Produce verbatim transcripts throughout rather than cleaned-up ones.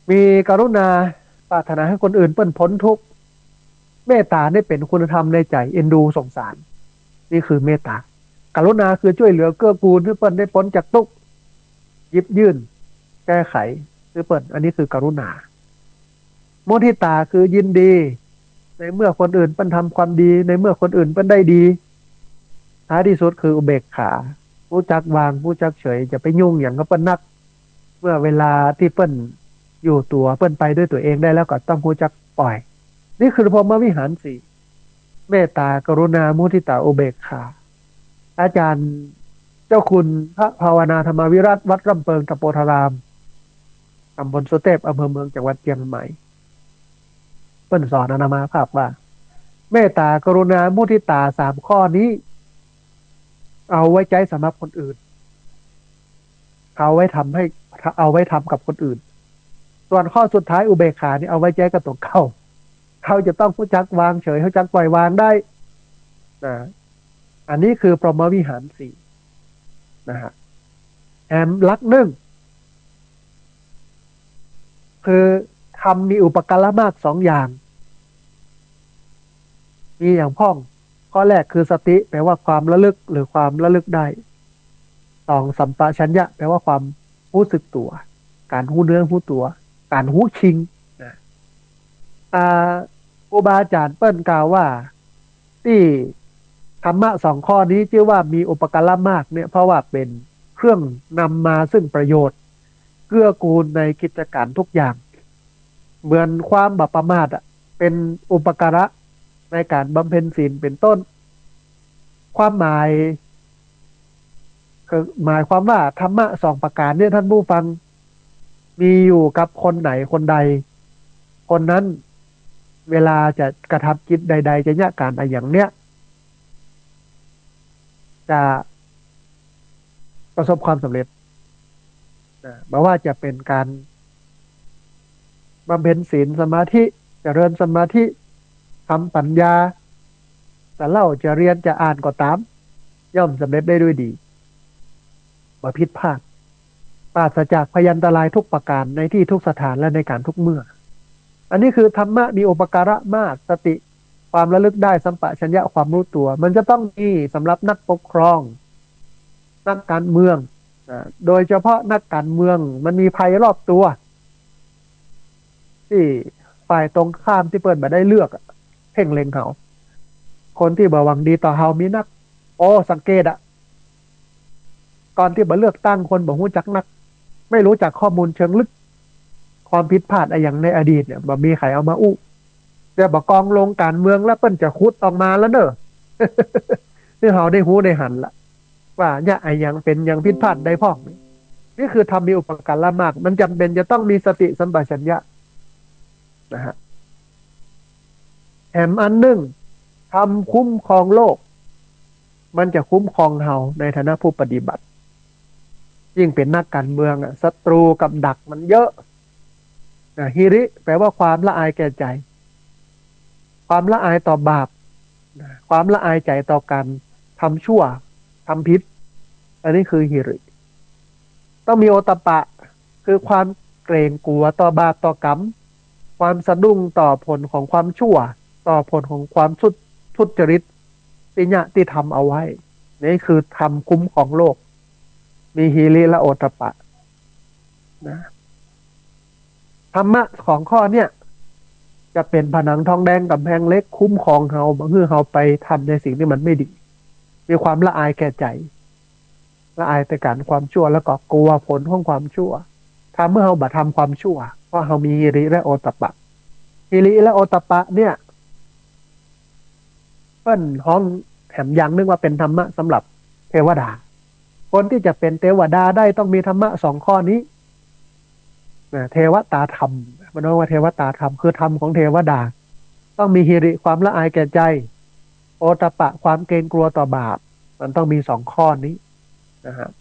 มีกรุณาปรารถนาให้คนอื่นเปิ้นพ้นทุกข์เมตตาได้เป็นคุณธรรมในใจเอ็นดูสงสารนี่คือเมตตากรุณาคือช่วยเหลือเกื้อกูลให้เปิ้นได้พ้นจากทุกข์หยิบยื่นแก้ไขให้เปิ้นอันนี้คือกรุณามุทิตาคือยินดีในเมื่อคนอื่นเปิ้นทำความดีในเมื่อคนอื่นเปิ้นได้ดีท้ายที่สุดคืออุเบกขาผู้จักวางผู้จักเฉยจะไปยุ่งอย่างก็เปิ้นนักเมื่อเวลาที่เปิ้นอยู่ตัวเปิ้นไปด้วยตัวเองได้แล้วก็ต้องผู้จักปล่อยนี่คือพรหมวิหารสี่เมตตากรุณามุทิตาอุเบกขาอาจารย์เจ้าคุณพระภาวนาธรรมวิรัตวัดร่ำเปิงตะโปธารามตำบลสุเทพอำเภอเมืองจังหวัดเชียงใหม่เปิ้นสอนอานามาภาพว่าเมตตากรุณามุทิตาสามข้อนี้เอาไว้ใจสำหรับคนอื่นเอาไว้ทำให้เอาไว้ทำกับคนอื่นส่วนข้อสุดท้ายอุเบกขานี่เอาไว้ใจกับตัวเขาเขาจะต้องรู้จักวางเฉยรู้จักปล่อยวางได้นะอันนี้คือพรหมวิหารสี่นะฮะแอมลักหนึ่งคือทำมีอุปการะมากสองอย่างมีอย่างพ้องข้อแรกคือสติแปลว่าความระลึกหรือความระลึกได้สองสัมปชัญญะแปลว่าความรู้สึกตัวการรู้เนื้อรู้ตัวการรู้ชิงนะอ่าครูบาอาจารย์เปิ้ลกล่าวว่าที่ธรรมะสองข้อนี้ชื่อว่ามีอุปการะมากเนี่ยเพราะว่าเป็นเครื่องนำมาซึ่งประโยชน์เกื้อกูลในกิจการทุกอย่างเหมือนความบัพประมาทอ่ะเป็นอุปการะในการบำเพ็ญศีลเป็นต้นความหมายคือหมายความว่าธรรมะสองประการเนี่ยท่านผู้ฟังมีอยู่กับคนไหนคนใดคนนั้นเวลาจะกระทำกิจใดๆจะยะการอะไรอย่างเนี้ยจะประสบความสำเร็จนะไม่ว่าจะเป็นการบำเพ็ญศีลสมาธิเจริญสมาธิทำปัญญาแต่เล่าจะเรียนจะอ่านก็ตามย่อมสำเร็จได้ด้วยดีบ่ผิดพลาดปราศจากพยันตรายทุกประการในที่ทุกสถานและในการทุกเมื่ออันนี้คือธรรมะมีอุปการะมากสติความระลึกได้สัมปชัญญะความรู้ตัวมันจะต้องมีสำหรับนักปกครองนักการเมืองนะโดยเฉพาะนักการเมืองมันมีภัยรอบตัวที่ฝ่ายตรงข้ามที่เปิดมาได้เลือกอะเพ่งเล็งเขาคนที่บ่หวังดีต่อเฮามีนักโอ้สังเกตอะก่อนที่บ่เลือกตั้งคนบ่รู้จักนักไม่รู้จักข้อมูลเชิงลึกความผิดพลาดอะไรอย่างในอดีตเนี่ยบ่มีใครเอามาอู้แต่บ่กองลงการเมืองแล้วเปิ้นจะคุดออกมาแล้วเนอะ นี่เฮาได้ฮู้ได้หันละว่าเนี่ยไอ้ยังเป็นยังผิดพลาดได้พ้องนี่คือทำมีอุปการะมากมันจำเป็นจะต้องมีสติสัมปชัญญะนะฮะแถมอันหนึ่งทำคุ้มครองโลกมันจะคุ้มครองเฮาในฐานะผู้ปฏิบัติยิ่งเป็นนักการเมืองอ่ะศัตรูกับดักมันเยอะนะฮิริแปลว่าความละอายแก่ใจความละอายต่อบาปนะความละอายใจต่อการทำชั่วทำผิดอันนี้คือฮิริต้องมีโอตตัปปะคือความเกรงกลัวต่อบาปต่อกรรมความสะดุ้งต่อผลของความชั่วต่อผลของความทุจทุจริตที่เนี่ยที่ทำเอาไว้นี่คือทำคุ้มของโลกมีฮีริและโอตตัปปะนะธรรมะของข้อเนี่ยจะเป็นผนังทองแดงกับแพงเล็กคุ้มครองเฮาบ่ให้เฮาไปทำในสิ่งที่มันไม่ดีมีความละอายแก่ใจละอายแต่การความชั่วแล้วก็กลัวผลของความชั่วถ้าเมื่อเฮาบ่ทำความชั่วเพราะเฮามีฮีริและโอตตัปปะฮีริและโอตตัปปะเนี่ยเปิ้นห้องแถมอย่างนึงว่าเป็นธรรมะสำหรับเทวดาคนที่จะเป็นเทวดาได้ต้องมีธรรมะสองข้อนี้นะเทวตาธรรมมันเรียกว่าเทวตาธรรมคือธรรมของเทวดาต้องมีฮิริความละอายแก่ใจโอตตัปปะความเกรงกลัวต่อบาปมันต้องมีสองข้อนี้นะฮะ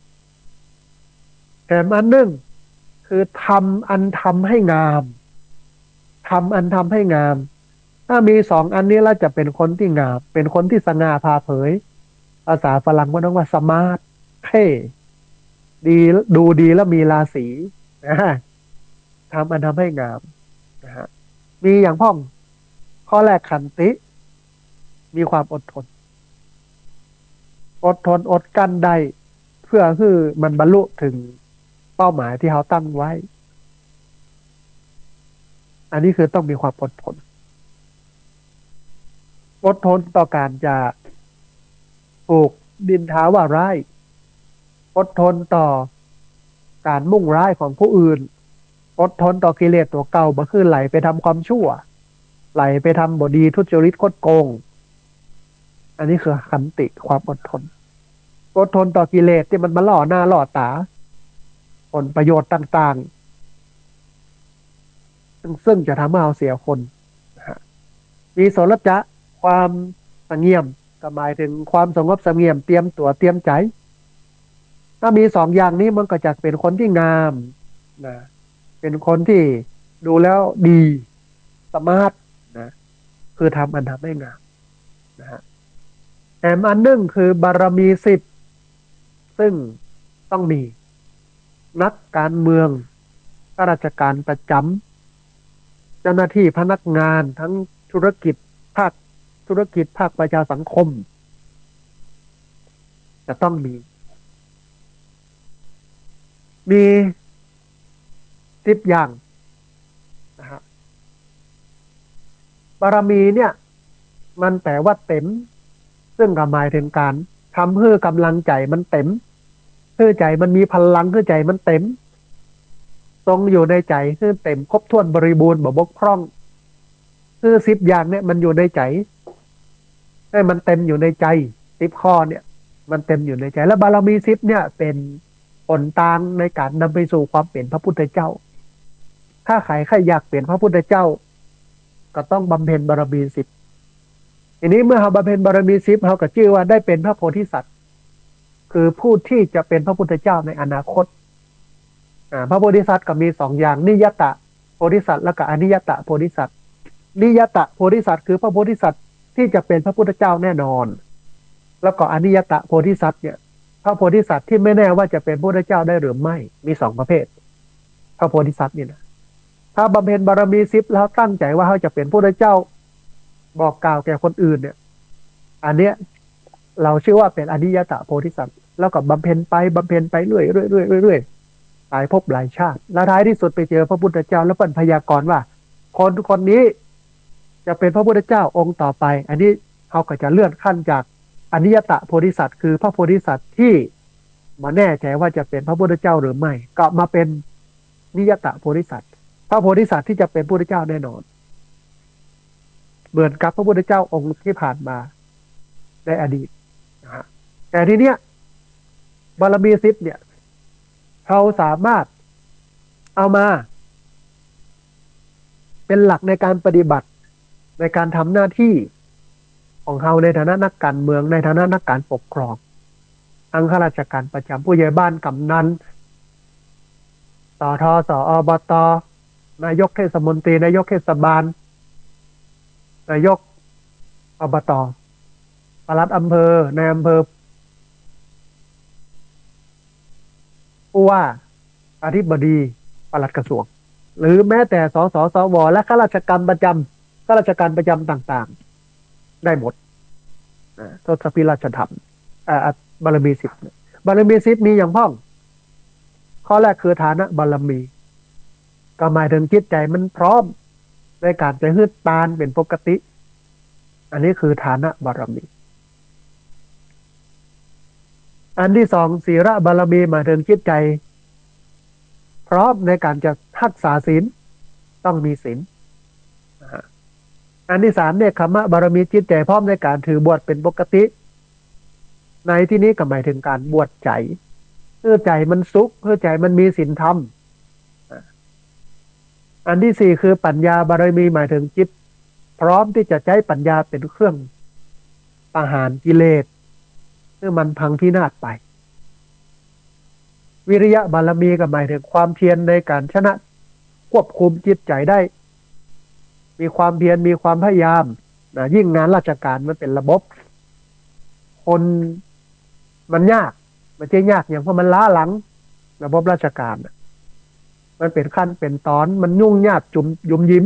แถมอันหนึ่งคือทำอันทำให้งามทำอันทำให้งามถ้ามีสองอันนี้แล้วจะเป็นคนที่งามเป็นคนที่สง่าผ่าเผยภาษาฝรั่งว่าต้องว่าสมาร์ทเท่ดีดูดีแล้วมีราศีนะทำอันทำให้งามนะฮะมีอย่างพ่องข้อแรกขันติมีความอดทนอดทนอดกลั้นได้เพื่อคือมันบรรลุถึงเป้าหมายที่เขาตั้งไว้อันนี้คือต้องมีความอดทนอดทนต่อการจะถูกดินท้าว่าร้ายอดทนต่อการมุ่งร้ายของผู้อื่นอดทนต่อกิเลสตัวเก่าบ่คือไหลไปทำความชั่วไหลไปทำบดีทุจริตคดโกงอันนี้คือขันติความอดทนอดทนต่อกิเลสที่มันมาล่อหน้าล่อตาผลประโยชน์ต่างๆซึ่งซึ่งจะทำให้เราเสียคนนะฮะมีโสรจะความสงเงียมก็หมายถึงความสงบสงเงียมเตรียมตัวเตรียมใจถ้ามีสองอย่างนี้มันก็จะเป็นคนที่งามนะเป็นคนที่ดูแล้วดีสมาร์ทนะคือทำอันทำให้งามนะฮะแถมอันหนึ่งคือบารมีสิบซึ่งต้องมีนักการเมืองข้าราชการประจำเจ้าหน้าที่พนักงานทั้งธุรกิจภาคธุรกิจภาคประชาสังคมจะต้องมีมีสิบอย่างนะฮะบารมีเนี่ยมันแปลว่าเต็มซึ่งก็หมายถึงการทำให้กำลังใจมันเต็มให้ใจมันมีพลังให้ใจมันเต็มทรงอยู่ในใจให้เต็มครบถ้วนบริบูรณ์บ่บกพร่องคือสิบอย่างเนี่ยมันอยู่ในใจให้มันเต็มอยู่ในใจสิบข้อเนี่ยมันเต็มอยู่ในใจแล้วบารมีสิบเนี่ยเป็นผลทางในการนำไปสู่ความเป็นพระพุทธเจ้าถ้าใครใครอยากเป็นพระพุทธเจ้าก็ต้องบำเพ็ญบารมีสิบทีนี้เมื่อเราบำเพ็ญบารมีสิบเราก็ชื่อว่าได้เป็นพระโพธิสัตว์คือผู้ที่จะเป็นพระพุทธเจ้าในอนาคตพระโพธิสัตว์ก็มีสองอย่างนิยตะโพธิสัตว์และก็อนิยตะโพธิสัตว์นิยตะโพธิสัตว์คือพระโพธิสัตว์ที่จะเป็นพระพุทธเจ้าแน่นอนแล้วก็อนิยตะโพธิสัตว์เนี่ยพระโพธิสัตว์ที่ไม่แน่ว่าจะเป็นพระพุทธเจ้าได้หรือไม่มีสองประเภทพระโพธิสัตว์นี่นะถ้าบำเพ็ญบารมีสิบแล้วตั้งใจว่าเขาจะเป็นพระพุทธเจ้าบอกกล่าวแก่คนอื่นเนี่ยอันเนี้ยเราชื่อว่าเป็นอนิยตะโพธิสัตว์แล้วก็บำเพ็ญไปบำเพ็ญไปเรื่อยเรื่อยเรื่อยเรื่อยหลายภพหลายชาติแล้วท้ายที่สุดไปเจอพระพุทธเจ้าแล้วเป็นพยากรณ์ว่าคนคนนี้จะเป็นพระพุทธเจ้าองค์ต่อไปอันนี้เขาก็จะเลื่อนขั้นจากอนิยตะโพธิสัตว์คือพระโพธิสัตว์ที่มาแน่ใจว่าจะเป็นพระพุทธเจ้าหรือไม่ก็มาเป็นนิยตะโพธิสัตว์พระโพธิสัตว์ที่จะเป็นพระพุทธเจ้าแน่นอนเหมือนกับพระพุทธเจ้าองค์ที่ผ่านมาในอดีตนะฮะแต่ทีเนี้ยบารมีสิบเนี่ยเขาสามารถเอามาเป็นหลักในการปฏิบัติในการทำหน้าที่ของเขาในฐานะนักการเมืองในฐานะนักการปกครองทั้งข้าราชการประจำผู้ใหญ่บ้านกำนันสทสอบตนายกเทศมนตรีนายกเทศบาลนายกอบตปลัดอำเภอในอำเภอผู้ว่าอธิบดีปลัดกระทรวงหรือแม้แต่สสสวและข้าราชการประจำข้าราชการประจำต่างๆได้หมดทศพิราชธรรมบารมีสิบบารมีสิบมีอย่างพ้องข้อแรกคือฐานะบารมีก็หมายถึงจิตใจมันพร้อมในการจะฮึดตานเป็นปกติอันนี้คือฐานะบารมีอันที่สองศีลบารมีหมายถึงจิตใจพร้อมในการจะรักษาศีลต้องมีศีลอันที่สามเนี่ยขมะบารมีจิตใจพร้อมในการถือบวชเป็นปกติในที่นี้ก็หมายถึงการบวชใจเพื่อใจมันสุขเพื่อใจมันมีศีลธรรมอันที่สี่คือปัญญาบารมีหมายถึงจิตพร้อมที่จะใช้ปัญญาเป็นเครื่องประหารกิเลสเมื่อมันพังพินาศไปวิริยะบารมีก็หมายถึงความเพียรในการชนะควบคุมจิตใจได้มีความเพียรมีความพยายามนะยิ่งงานราชการมันเป็นระบบคนมันยากมันจะยากอย่างเพราะมันล้าหลังระบบราชการมันเป็นขั้นเป็นตอนมันยุ่งยากจุมยุมยิ้ม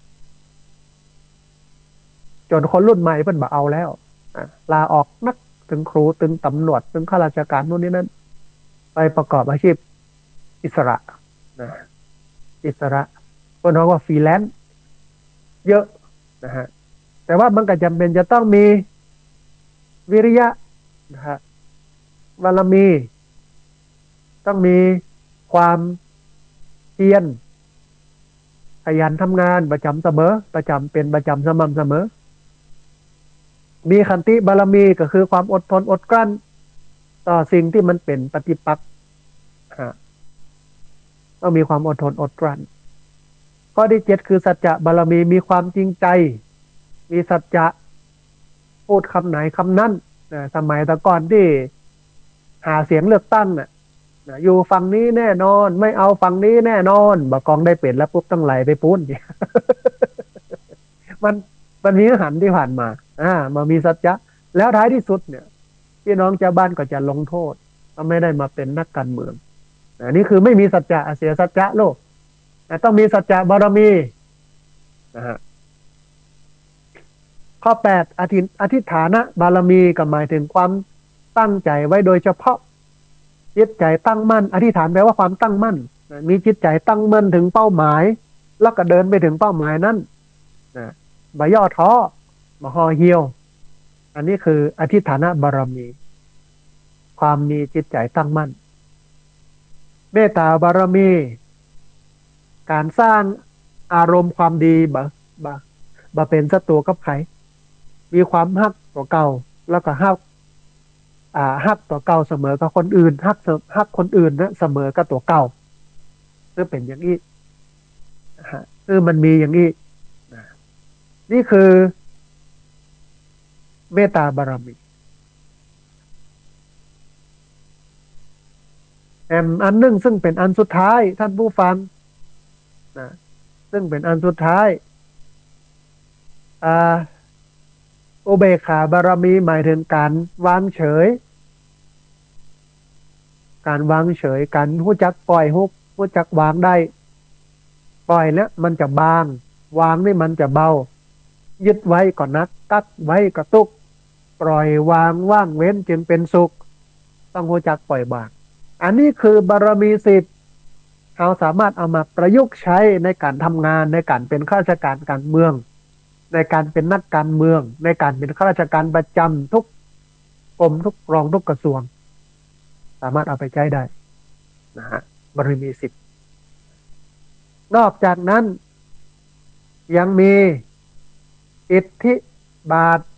จนคนรุ่นใหม่เพิ่นบ่เอาแล้วอ่ะลาออกนักถึงครูถึงตำรวจถึงข้าราชการนู่นนี่นั่นไปประกอบอาชีพอิสระนะอิสระคนเขาว่าฟรีแลนซ์เยอะนะฮะแต่ว่ามันก็จำเป็นจะต้องมีวิริยะนะฮะบารมีต้องมีความเพียรขยันทำงานประจำเสมอประจำเป็นประจำสม่ำเสมอมีขันติบารมีก็คือความอดทนอดกลั้นต่อสิ่งที่มันเป็นปฏิปักษ์ฮะต้องมีความอดทนอดกลั้นข้อที่เจ็ดคือสัจจะบารมีมีความจริงใจมีสัจจะพูดคำไหนคำนั้นนะสมัยแต่ก่อนที่หาเสียงเลือกตั้งน่ะนะอยู่ฝั่งนี้แน่นอนไม่เอาฝั่งนี้แน่นอนบกองได้เป็นแล้วปุ๊บต้องไหลไปปุ้น มันมันมีหันที่ผ่านมาอ่ามามีสัจจะแล้วท้ายที่สุดเนี่ยพี่น้องชาวบ้านก็จะลงโทษก็ไม่ได้มาเป็นนักการเมืองอันนี้คือไม่มีสัจจะเสียสัจจะโลกแต่ต้องมีสัจจะบารมีนะฮะข้อแปดอธิอธิฐานะบารมีก็หมายถึงความตั้งใจไว้โดยเฉพาะจิตใจตั้งมั่นอธิษฐานแปลว่าความตั้งมั่นมีจิตใจตั้งมั่นถึงเป้าหมายแล้วก็เดินไปถึงเป้าหมายนั้นนะบ่ย่อท้อบ่ห่อเหี่ยวอันนี้คืออธิฐานะบารมีความมีจิตใจตั้งมั่นเมตตาบารมีการสร้างอารมณ์ความดีบ่บ่บ่เป็นศัตรูกับใครมีความฮักต่อเก่าแล้วก็ฮักอ่าฮักต่อเก่าเสมอกับคนอื่นฮักฮักคนอื่นนะเสมอกับตัวเก่าคือเป็นอย่างนี้ฮะคือมันมีอย่างนี้นี่คือเมตตาบารมีแอมอันหนึ่งซึ่งเป็นอันสุดท้ายท่านผู้ฟังนะซึ่งเป็นอันสุดท้ายอ่าอุเบกขาบารมีหมายถึงการวางเฉยการวางเฉยการรู้จักปล่อยรู้รู้จักวางได้ปล่อยแล้วมันจะบางวางนี่มันจะเบายึดไว้ก่อนนักกักไว้ก็ตุกปล่อยวางว่างเว้นจึงเป็นสุขต้องรู้จักปล่อยวางอันนี้คือบารมีสิบเราสามารถเอามาประยุกต์ใช้ในการทำงานในการเป็นข้าราชการการเมืองในการเป็นนักการเมืองในการเป็นข้าราชการประจำทุกกรมทุกกองทุกกระทรวงสามารถเอาไปใช้ได้นะฮะบารมีสิบนอกจากนั้นยังมีอิทธิบาท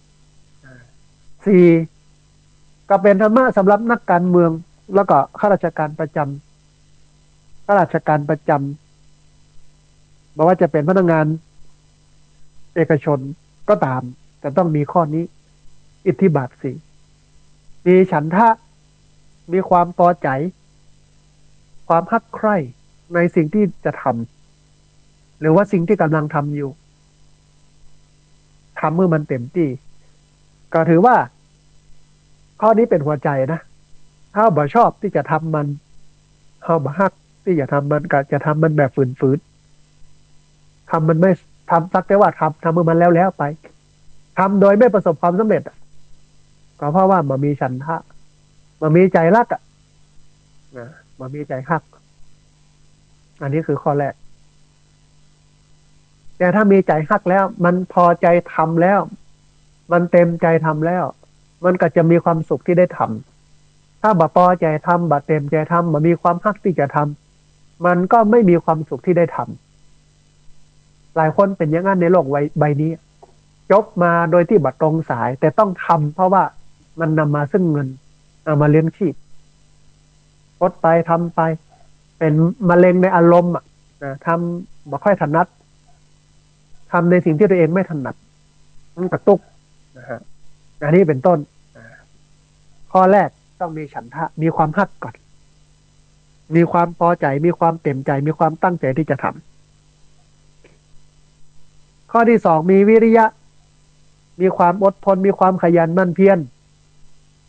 สี่ก็เป็นธรรมะสำหรับนักการเมืองแล้วก็ข้าราชการประจำข้าราชการประจำบอกว่าจะเป็นพนักงานเอกชนก็ตามแต่ต้องมีข้อนี้อิทธิบาทสี่มีฉันทะมีความพอใจความฮักใคร่ในสิ่งที่จะทำหรือว่าสิ่งที่กำลังทำอยู่ทำเมื่อมันเต็มที่ก็ถือว่าข้อนี้เป็นหัวใจนะถ้าบ่ชอบที่จะทำมันถ้าบ่ฮักที่จะทำมันก็จะทำมันแบบฝืนๆทำมันไม่ทำสักแต่ว่าทำทำเมื่อมันแล้วแล้วไปทำโดยไม่ประสบความสำเร็จก็เพราะว่ามันมีฉันทะมันมีใจรักอ่ะนะมันมีใจฮักอันนี้คือข้อแรกแต่ถ้ามีใจฮักแล้วมันพอใจทำแล้วมันเต็มใจทำแล้วมันก็จะมีความสุขที่ได้ทำถ้าบ่พอใจทำบ่เต็มใจทำบ่มีความฮักที่จะทำมันก็ไม่มีความสุขที่ได้ทำหลายคนเป็นอย่างนั้นในโลกใบนี้จบมาโดยที่บ่ตรงสายแต่ต้องทำเพราะว่ามันนำมาซึ่งเงินเอามาเลี้ยงชีพอดไปทำไปเป็นมะเร็งในอารมณ์อ่ะทำบ่ค่อยถนัดทำในสิ่งที่ตัวเองไม่ถนัดมันกระตุกนะฮะอันนี้เป็นต้นข้อแรกต้องมีฉันทะมีความฮักก่อนมีความพอใจมีความเต็มใจมีความตั้งใจที่จะทำข้อที่สองมีวิริยะมีความอดทนมีความขยันหมั่นเพียร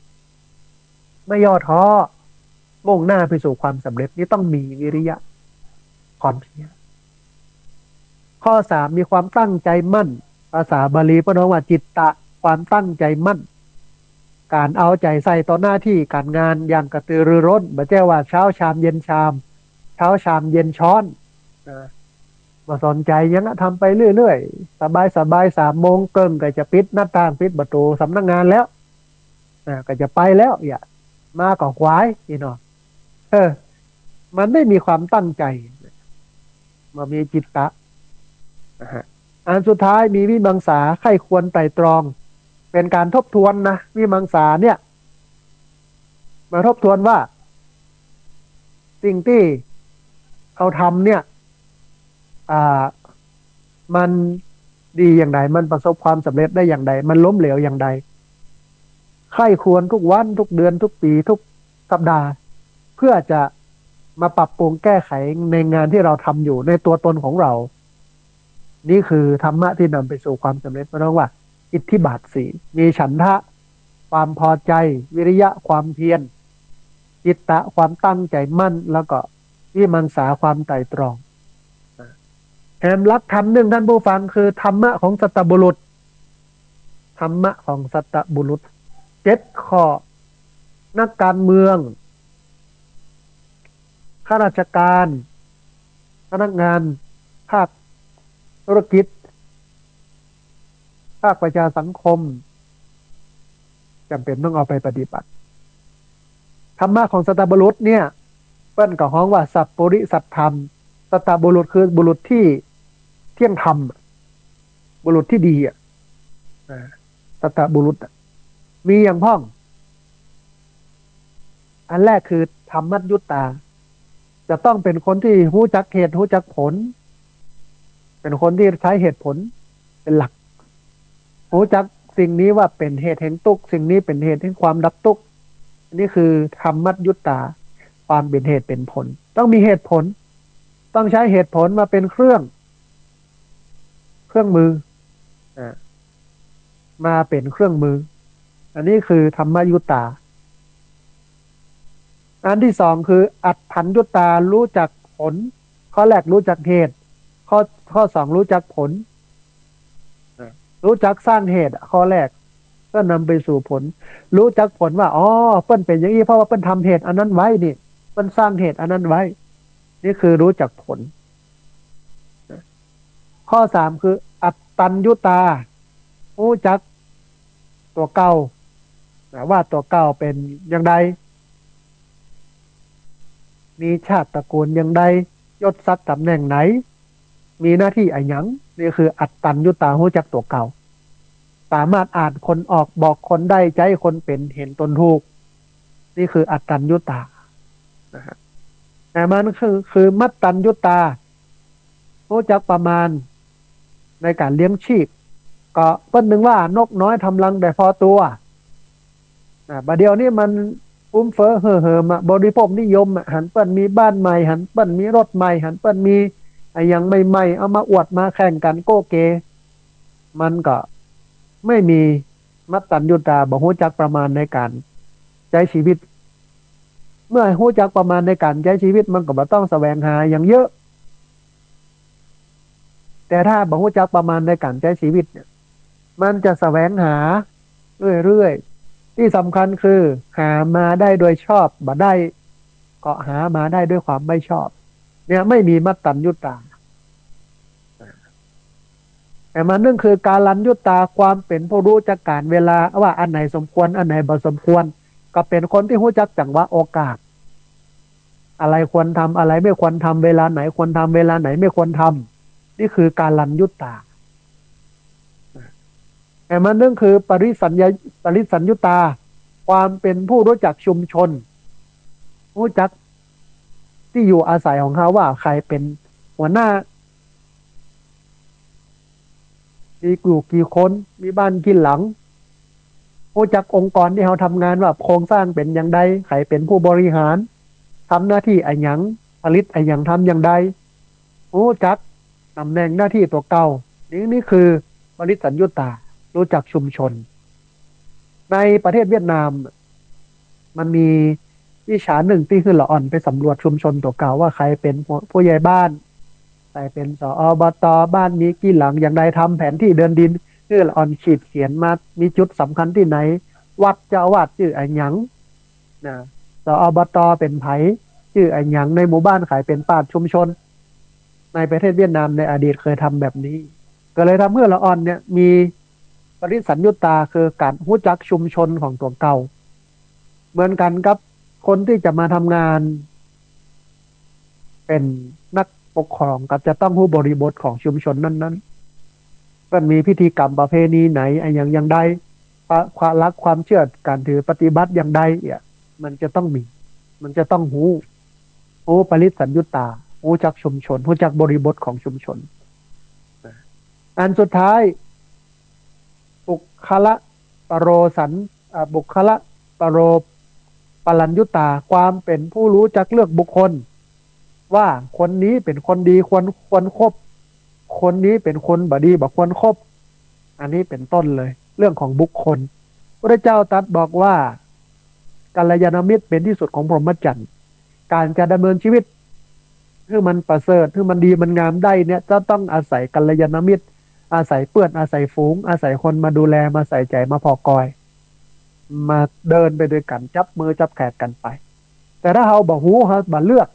ไม่ย่อท้อมุ่งหน้าไปสู่ความสำเร็จนี่ต้องมีวิริยะความเพียรข้อสามมีความตั้งใจมั่นภาษาบาลีพระนองว่าจิตตะความตั้งใจมั่นการเอาใจใส่ต่อหน้าที่การงานอย่างกระตือรือร้นบ่ใช่ว่าเช้าชามเย็นชามเช้าชามเย็นช้อนนะมาสนใจยังทำไปเรื่อยๆสบายสบายสามโมงเกิงก็จะปิดหน้าต่างปิดประตูสำนักงานแล้วนะก็จะไปแล้วอย่ามาก่อควายอีเนาะเออมันไม่มีความตั้งใจมามีจิตตะนะฮะอันสุดท้ายมีวิมังสาใคร่ควรไตร่ตรองเป็นการทบทวนนะวิมังสาเนี่ยมาทบทวนว่าสิ่งที่เขาทำเนี่ยอ่ามันดีอย่างไรมันประสบความสำเร็จได้อย่างไรมันล้มเหลวอย่างไรใคร่ควรทุกวันทุกเดือนทุกปีทุกสัปดาห์เพื่อจะมาปรับปรุงแก้ไขในงานที่เราทำอยู่ในตัวตนของเรานี่คือธรรมะที่นำไปสู่ความสำเร็จเพราะว่าอิทธิบาทสี่มีฉันทะความพอใจวิริยะความเพียรจิตตะความตั้งใจมั่นแล้วก็วิมังสาความไตร่ตรองแถมลักธรรมหนึ่งท่านผู้ฟังคือธรรมะของสัตบุรุษธรรมะของสัตบุรุษเจ็ดข้อนักการเมืองข้าราชการพนักงานภาคธุรกิจภาคประชาสังคมจำเป็นต้องเอาไปปฏิบัติธรรมะของสัตบุรุษเนี่ยเปิ้นก็ฮ้องว่าสัพปริสัทธรรมสัตบุรุษคือบุรุษที่เที่ยงธรรมบุรุษที่ดีอ่ะสัตบุรุษมีอย่างพ้องอันแรกคือธรรมัญญุตาจะต้องเป็นคนที่รู้จักเหตุรู้จักผลเป็นคนที่ใช้เหตุผลเป็นหลักรู้จักสิ่งนี้ว่าเป็นเหตุแห่งทุกข์สิ่งนี้เป็นเหตุแห่งความดับทุกข์นี่คือธรรมัญญุตาความเป็นเหตุเป็นผลต้องมีเหตุผลต้องใช้เหตุผลมาเป็นเครื่องเครื่องมืออ่ามาเป็นเครื่องมืออันนี้คือธรรมยุตตาอันที่สองคืออัตถัญญุตารู้จักผลข้อแรกรู้จักเหตุข้อข้อสองรู้จักผลรู้จักสร้างเหตุข้อแรกก็นำไปสู่ผลรู้จักผลว่าอ๋อเปิ้นเป็นอย่างนี้เพราะว่าเปิ้นทำเหตุอันนั้นไว้นี่เปิ้นสร้างเหตุอันนั้นไว้นี่คือรู้จักผลข้อสามคืออัตตัญญุตารู้จักตัวเก่าว่าตัวเก่าเป็นอย่างไรมีชาติตระกูลอย่างไรยศศักดิ์ตำแหน่งไหนมีหน้าที่อะไรยังนี่คืออัตตัญญุตารู้จักตัวเก่าสามารถอ่านคนออกบอกคนได้ใจคนเป็นเห็นตนถูกนี่คืออัตตัญญุตานะครับแต่มันคือคือมัตตัญญุตารู้จักประมาณในการเลี้ยงชีพก็เปิ้นนึงว่านกน้อยทำรังแต่พอตัวอ่าบัดเดียวนี้มันอุ้มเฟ้อเห่อเหิมอ่ะบริโภคนิยมอ่ะหันเปิ้นมีบ้านใหม่หันเปิ้นมีรถใหม่หันเปิ้นมีไอ้ยังใหม่ๆเอามาอวดมาแข่งกันโก้เกมันก็ไม่มีมัตตัญญุตาบ่รู้จักประมาณในการใช้ชีวิตเมื่อรู้จักประมาณในการใช้ชีวิตมันก็บ่ต้องแสวงหาอย่างเยอะแต่ถ้าบ่รู้จักประมาณในการใช้ชีวิตเนี่ยมันจะแสวงหาเรื่อยๆที่สำคัญคือหามาได้โดยชอบบ่ได้ก็หามาได้ด้วยความไม่ชอบเนี่ยไม่มีมัตตัญญุตาแต่มันนั่นคือการลัญญุตาความเป็นผู้รู้จักการเวลาว่าอันไหนสมควรอันไหนบ่สมควรก็เป็นคนที่รู้จักจังหวะโอกาสอะไรควรทำอะไรไม่ควรทำเวลาไหนควรทำเวลาไหนไม่ควรทำนี่คือการลัญญุตาแต่มันนั่นคือปริสัญญาปริสัญญุตาความเป็นผู้รู้จักชุมชนรู้จักที่อยู่อาศัยของเขาว่าใครเป็นหัวหน้ามีอยู่กี่คนมีบ้านกี่หลังรู้จักองค์กรที่เขาทำงานว่าโครงสร้างเป็นอย่างไรใครเป็นผู้บริหารทำหน้าที่อะไรอย่างผลิตอะไรอย่างทำอย่างไรรู้จักตำแหน่งหน้าที่ตัวเก่านี่นี่คือปริสัญญุตารู้จักชุมชนในประเทศเวียดนามมันมีวิชาหนึ่งที่คือละอ่อนไปสำรวจชุมชนตัวเก่าว่าใครเป็นผู้ใหญ่บ้านแต่เป็นสอบตบ้านมีกี่หลังอย่างใดทำแผนที่เดินดินเพื่อละออนขีดเขียนมามีจุดสำคัญที่ไหนวัดเจ้าอาวาดชื่อไอ้หยังนะสอบตเป็นไผชื่อไอ้หยังในหมู่บ้านขายเป็นปราชญ์ชุมชนในประเทศเวียดนามในอดีตเคยทำแบบนี้ก็เลยทำให้ละออนเนี่ยมีปริสัญญุตาคือการรู้จักชุมชนของตัวเก่าเหมือนกันกับคนที่จะมาทำงานเป็นนักปกครองก็จะต้องรู้บริบทของชุมชนนั้นๆมันมีพิธีกรรมประเพณีไหนไอ้อย่างอย่างใดความรักความเชื่อการถือปฏิบัติอย่างใดเนี่ยมันจะต้องมีมันจะต้องรู้รู้ปริสัญญุตารู้จักชุมชนรู้จักบริบทของชุมชนอันสุดท้ายบุคละปโรสันอ่าบุคละปโรปรัญญุตาความเป็นผู้รู้จักเลือกบุคคลว่าคนนี้เป็นคนดีควรควรคบคนนี้เป็นคนบดีบ่ควรคบอันนี้เป็นต้นเลยเรื่องของบุคคลพระเจ้าตรัสบอกว่ากัลยาณมิตรเป็นที่สุดของพรหมจรรย์การจะดำเนินชีวิตคือมันประเสริฐคือมันดีมันงามได้เนี่ยจะต้องอาศัยกัลยาณมิตรอาศัยเพื่อนอาศัยฝูงอาศัยคนมาดูแลมาใส่ใจมาพอกอยมาเดินไปด้วยกันจับมือจับแขนกันไปแต่ถ้าเราบอกหูเขาบ่เลือก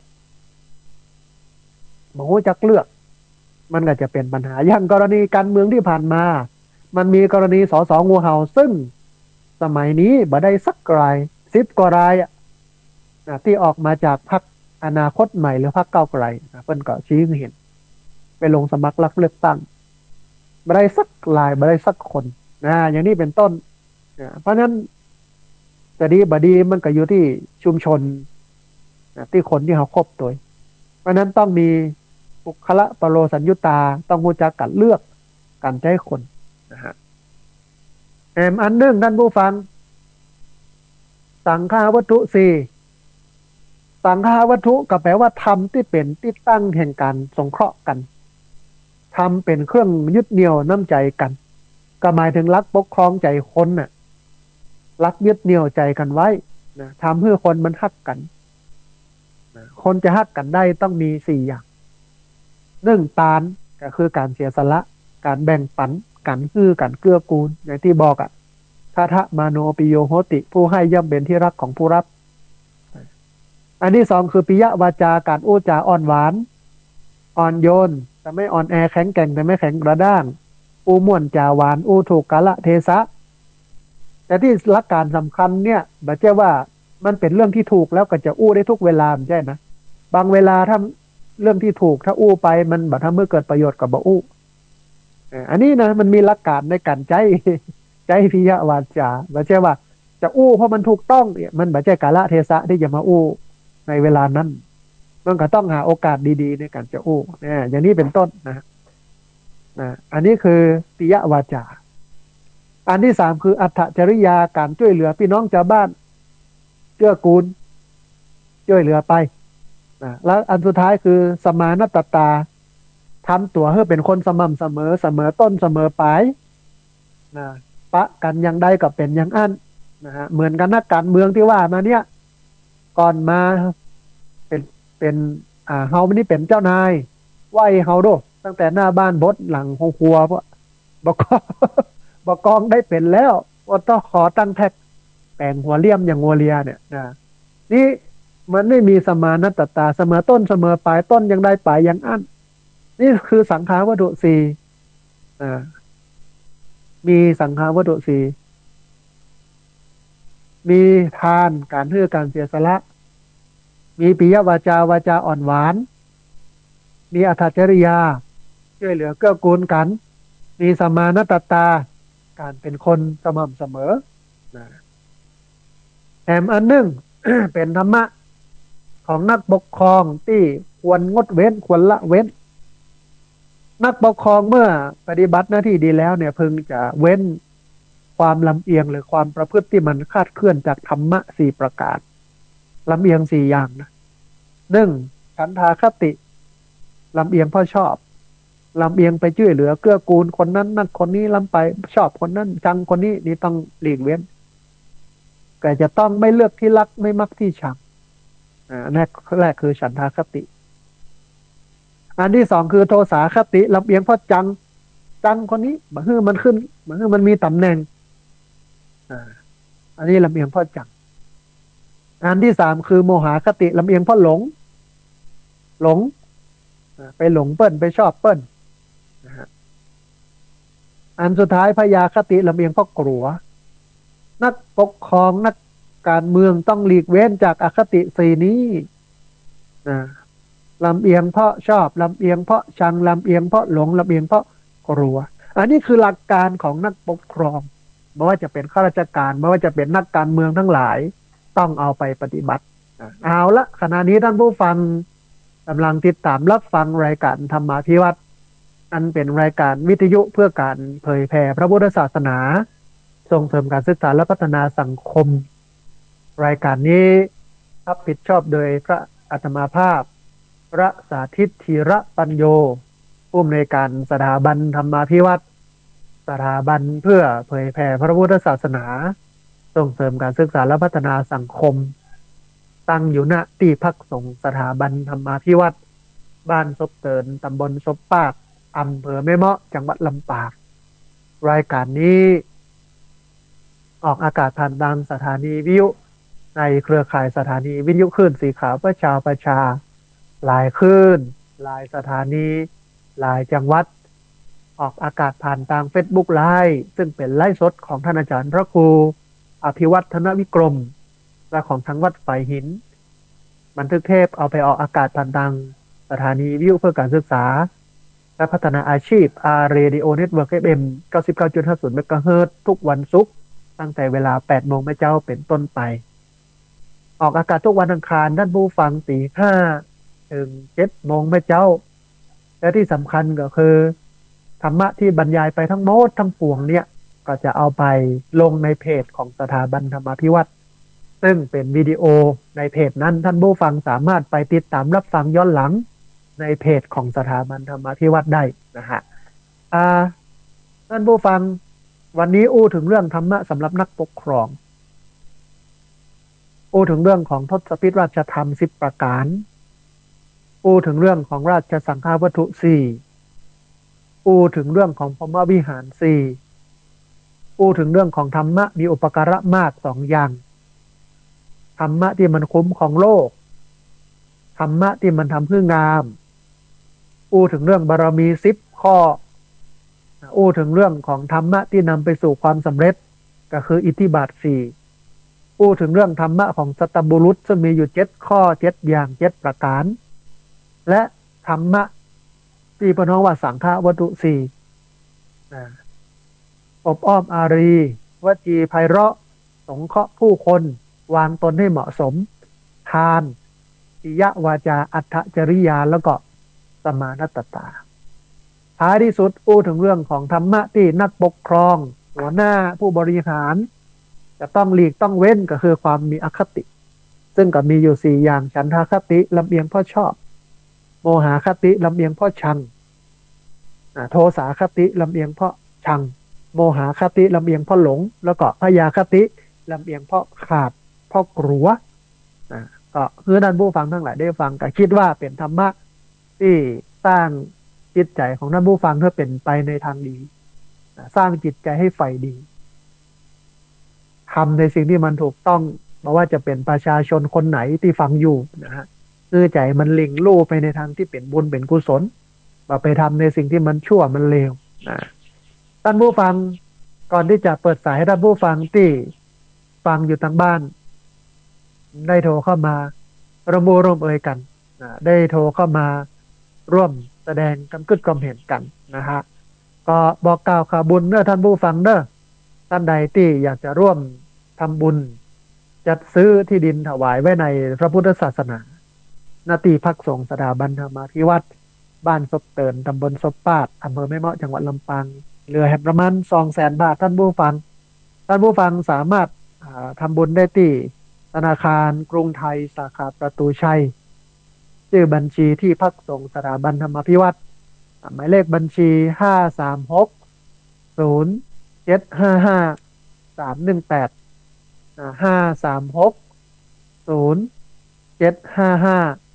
บอกหูจักเลือกมันก็จะเป็นปัญหาอย่างกรณีการเมืองที่ผ่านมามันมีกรณีสสงูเห่าซึ่งสมัยนี้บ่ได้สักรายสิบกว่ารายอะที่ออกมาจากพรรคอนาคตใหม่หรือพรรคก้าวไกลเพิ่นก็ชี้ให้เห็นไปลงสมัครรับเลือกตั้งบ่ได้สักรายบ่ได้สักคนนะอย่างนี้เป็นต้นเพราะฉะนั้นจะดีบ่ดีมันก็อยู่ที่ชุมชนที่คนที่เขาครบตัวเพราะนั้นต้องมีบุคละปโรสัญญุตาต้องรู้จักกันเลือกกันใจคนนะฮะแอมอันหนึ่งท่านผู้ฟังสังฆาวัตถุสี่สังฆาวัตถุก็แปลว่าธรรมที่เป็นที่ตั้งแห่งการสงเคราะห์กันธรรมเป็นเครื่องยึดเหนี่ยวน้ำใจกันก็หมายถึงรักปกครองใจคนน่ะรักยึดเหนี่ยวใจกันไว้นะทำให้คนมันฮักกันนะคนจะฮักกันได้ต้องมีสี่อย่างหนึ่งตานก็คือการเสียสละการแบ่งปันกันคือการเกื้อกูลอย่างที่บอกอ่ะทัทะมาโนปิโยโหติผู้ให้ย่อมเป็นที่รักของผู้รับอันที่สองคือปิยวาจาการอู้จาอ่อนหวานอ่อนโยนแต่ไม่อ่อนแอแข็งแกร่งแต่ไม่แข็งกระด้างอู้ม่วนจาหวานอู้ถูกกาละเทศะแต่ที่หลักการสำคัญเนี่ยบอกเจ้าว่ามันเป็นเรื่องที่ถูกแล้วก็จะอู้ได้ทุกเวลาไม่ใช่นะบางเวลาถ้าเรื่องที่ถูกถ้าอู้ไปมันแบบทำเมื่อเกิดประโยชน์กับบ่อู้อันนี้นะมันมีหลักการในการใจใจพิยวาจาบอกเจ้าว่าจะอู้เพราะมันถูกต้องเนี่ยมันบอกเจ้ากาละเทศะที่จะมาอู้ในเวลานั้นมันก็ต้องหาโอกาสดีๆในการจะอู้เนี่ยอย่างนี้เป็นต้นนะนะอันนี้คือปิยวาจาอันที่สามคืออัตถจริยาการช่วยเหลือพี่น้องชาวบ้านเกื้อกูลช่วยเหลือไปนะแล้วอันสุดท้ายคือสมานตตาทำตัวให้เป็นคนสม่ำเสมอเสมอต้นเสมอปลายนะปะกันยังได้กับเป็นยังอันนะฮะเหมือนกันนักการเมืองที่ว่ามาเนี่ยก่อนมาเป็นเป็นอ่าเฮาไม่ได้เป็นเจ้านายไหวเฮาโดตั้งแต่หน้าบ้านบดหลังห้องครัวพวกบอกบอกกองได้เป็นแล้วว่าต้องขอตั้งแท็กแปลงหัวเลี่ยมอย่างงัวเลียเนี่ยนะนี่มันไม่มีสมานตตาเสมอต้นเสมอปลายต้นยังได้ปลายยังอั้นนี่คือสังขารวัตถุสี่อ่ามีสังขารวัตถุสี่มีทานการให้การเสียสละมีปิยวาจาวาจาอ่อนหวานมีอัตถจริยาช่วยเหลือเกื้อกูลกันมีสมานตตาการเป็นคนสม่ำเสมอนะแถมอันหนึ่ง เป็นธรรมะของนักปกครองที่ควรงดเว้นควรละเว้นนักปกครองเมื่อปฏิบัติหน้าที่ดีแล้วเนี่ยพึงจะเว้นความลำเอียงหรือความประพฤติที่มันคลาดเคลื่อนจากธรรมะสี่ประการลำเอียงสี่อย่างนะหนึ่งฉันทาคติลำเอียงเพราะชอบลำเอียงไปช่วยเหลือเกื้อกูลคนนั้นนั่นคนนี้ลำไปชอบคนนั้นจังคนนี้นี่ต้องหลีกเว้นแต่จะต้องไม่เลือกที่รักไม่มักที่ชังอ่าแรกแรกคือฉันทาคติอันที่สองคือโทสาคติลำเอียงเพราะจังจังคนนี้มันคือมันขึ้นมันคือมันมีตำแหน่งอ่าอันนี้ลำเอียงเพราะจังอันที่สามคือโมหคติลำเอียงเพราะหลงหลงอ่าไปหลงเปิ้นไปชอบเปิ้นนะฮะอันสุดท้ายพยาคติลำเอียงเพราะกลัวนักปกครองนักการเมืองต้องหลีกเว้นจากอคติสี่นี้นะลำเอียงเพราะชอบลำเอียงเพราะชังลำเอียงเพราะหลงลำเอียงเพราะกลัวอันนี้คือหลักการของนักปกครองไม่ว่าจะเป็นข้าราชการไม่ว่าจะเป็นนักการเมืองทั้งหลายต้องเอาไปปฏิบัติอ่ะเอาละขณะนี้ท่านผู้ฟังกำลังติดตามรับฟังรายการธรรมาภิวัตน์อันเป็นรายการวิทยุเพื่อการเผยแผ่พระพุทธศาสนาส่งเสริมการศึกษาและพัฒนาสังคมรายการนี้รับผิดชอบโดยพระอาตมาภาพพระสาธิตธีระปัญโยผู้อำนวยการสถาบันธรรมาภิวัตน์สถาบันเพื่อเผยแผ่พระพุทธศาสนาส่งเสริมการศึกษาและพัฒนาสังคมตั้งอยู่ณที่พักสงฆ์สถาบันธรรมาภิวัตน์บ้านซบเตินตำบลซบปากอำเภอแม่เมาะจังหวัดลำปางรายการนี้ออกอากาศผ่านทางสถานีวิทยุในเครือข่ายสถานีวิทยุคลื่นสีขาวประชาประชาหลายคลื่นหลายสถานีหลายจังหวัดออกอากาศผ่านทาง Facebook ไลฟ์ซึ่งเป็นไลฟ์สดของท่านอาจารย์พระครูอภิวัฒนวิกรมและของทางวัดฝ่ายหินบันทึกเทปเอาไปออกอากาศผ่านทางสถานีวิทยุเพื่อการศึกษาและพัฒนาอาชีพ R Radio Network เอฟ เอ็ม เก้าสิบเก้าจุดห้าศูนย์ เมกะเฮิรตซ์ทุกวันศุกร์ตั้งแต่เวลาแปดโมงเช้าเป็นต้นไปออกอากาศทุกวันอังคารท่านผู้ฟังตีห้าถึงเจ็ดโมงเช้าและที่สำคัญก็คือธรรมะที่บรรยายไปทั้งหมดทั้งปวงเนี่ยก็จะเอาไปลงในเพจของสถาบันธรรมาภิวัตน์ซึ่งเป็นวิดีโอในเพจนั้นท่านผู้ฟังสามารถไปติดตามรับฟังย้อนหลังในเพจของสถาบันธรรมาภิวัตน์ได้นะฮะอ่าท่านผู้ฟังวันนี้อู้ถึงเรื่องธรรมะสำหรับนักปกครองอู้ถึงเรื่องของทศพิธราชธรรมสิบประการอู้ถึงเรื่องของราชสังฆาวัตถุสี่อู้ถึงเรื่องของพรหมวิหารสี่อู้ถึงเรื่องของธรรมะมีอุปการะมากสองอย่างธรรมะที่มันคุ้มของโลกธรรมะที่มันทำเพื่องามอู้ถึงเรื่องบารมีสิบข้ออู้ถึงเรื่องของธรรมะที่นำไปสู่ความสำเร็จก็คืออิทธิบาทสี่อู้ถึงเรื่องธรรมะของสัตบุรุษซึ่งมีอยู่เจ็ดข้อเจ็ดอย่างเจ็ดประการและธรรมะที่พระน้องว่าสังฆวัตถุสี่อบอ้อมอารีวจีไพเราะสงเคราะห์ผู้คนวางตนให้เหมาะสมทานปิยวาจาอัตถจริยาแล้วก็สมานัตตาท้ายที่สุดอู้ถึงเรื่องของธรรมะที่นักปกครองหัวหน้าผู้บริหารจะต้องหลีกต้องเว้นก็คือความมีอคติซึ่งก็มีอยู่สี่อย่างฉันทาคติลำเอียงเพราะชอบโมหคติลำเอียงเพราะชังโทสาคติลำเอียงเพราะชังโมหคติลำเอียงเพราะหลงแล้วก็พยาคติลำเอียงเพราะขาดเพราะกลัวก็คือท่านผู้ฟังทั้งหลายได้ฟังก็คิดว่าเป็นธรรมะที่สร้างจิตใจของท่านผู้ฟังเพื่อเป็นไปในทางดีสร้างจิตใจให้ใฝ่ดีทำในสิ่งที่มันถูกต้องไม่ว่าจะเป็นประชาชนคนไหนที่ฟังอยู่นะฮะคือใจมันเล็งลู่ไปในทางที่เป็นบุญเป็นกุศลมาไปทำในสิ่งที่มันชั่วมันเลวนะท่านผู้ฟังก่อนที่จะเปิดสายให้ท่านผู้ฟังที่ฟังอยู่ทางบ้านได้โทรเข้ามาร่วมมือร่วมเอ่ยกันนะได้โทรเข้ามาร่วมแสดงความคิดความเห็นกันนะฮะก็บอกกล่าวข่าวบุญเนอะท่านผู้ฟังเนอะท่านใดที่อยากจะร่วมทำบุญจัดซื้อที่ดินถวายไว้ในพระพุทธศาสนาณที่พักสงฆ์สถาบันธรรมาภิวัตน์บ้านซบเตินตำบลซบปาดอำเภอแม่เมาะจังหวัดลำปางเหลือแห่งประมาณสองแสนบาทท่านผู้ฟังท่านผู้ฟังสามารถทำบุญได้ที่ธนาคารกรุงไทยสาขาประตูชัยชื่อบัญชีที่พักสงฆ์สถาบันธรรมาภิวัตน์หมายเลขบัญชีห้าสามหกศูนย์เจ็ดห้าห้าสามหนึ่งแปดห้าสามหกศูนย์เจ็ดห้าห้า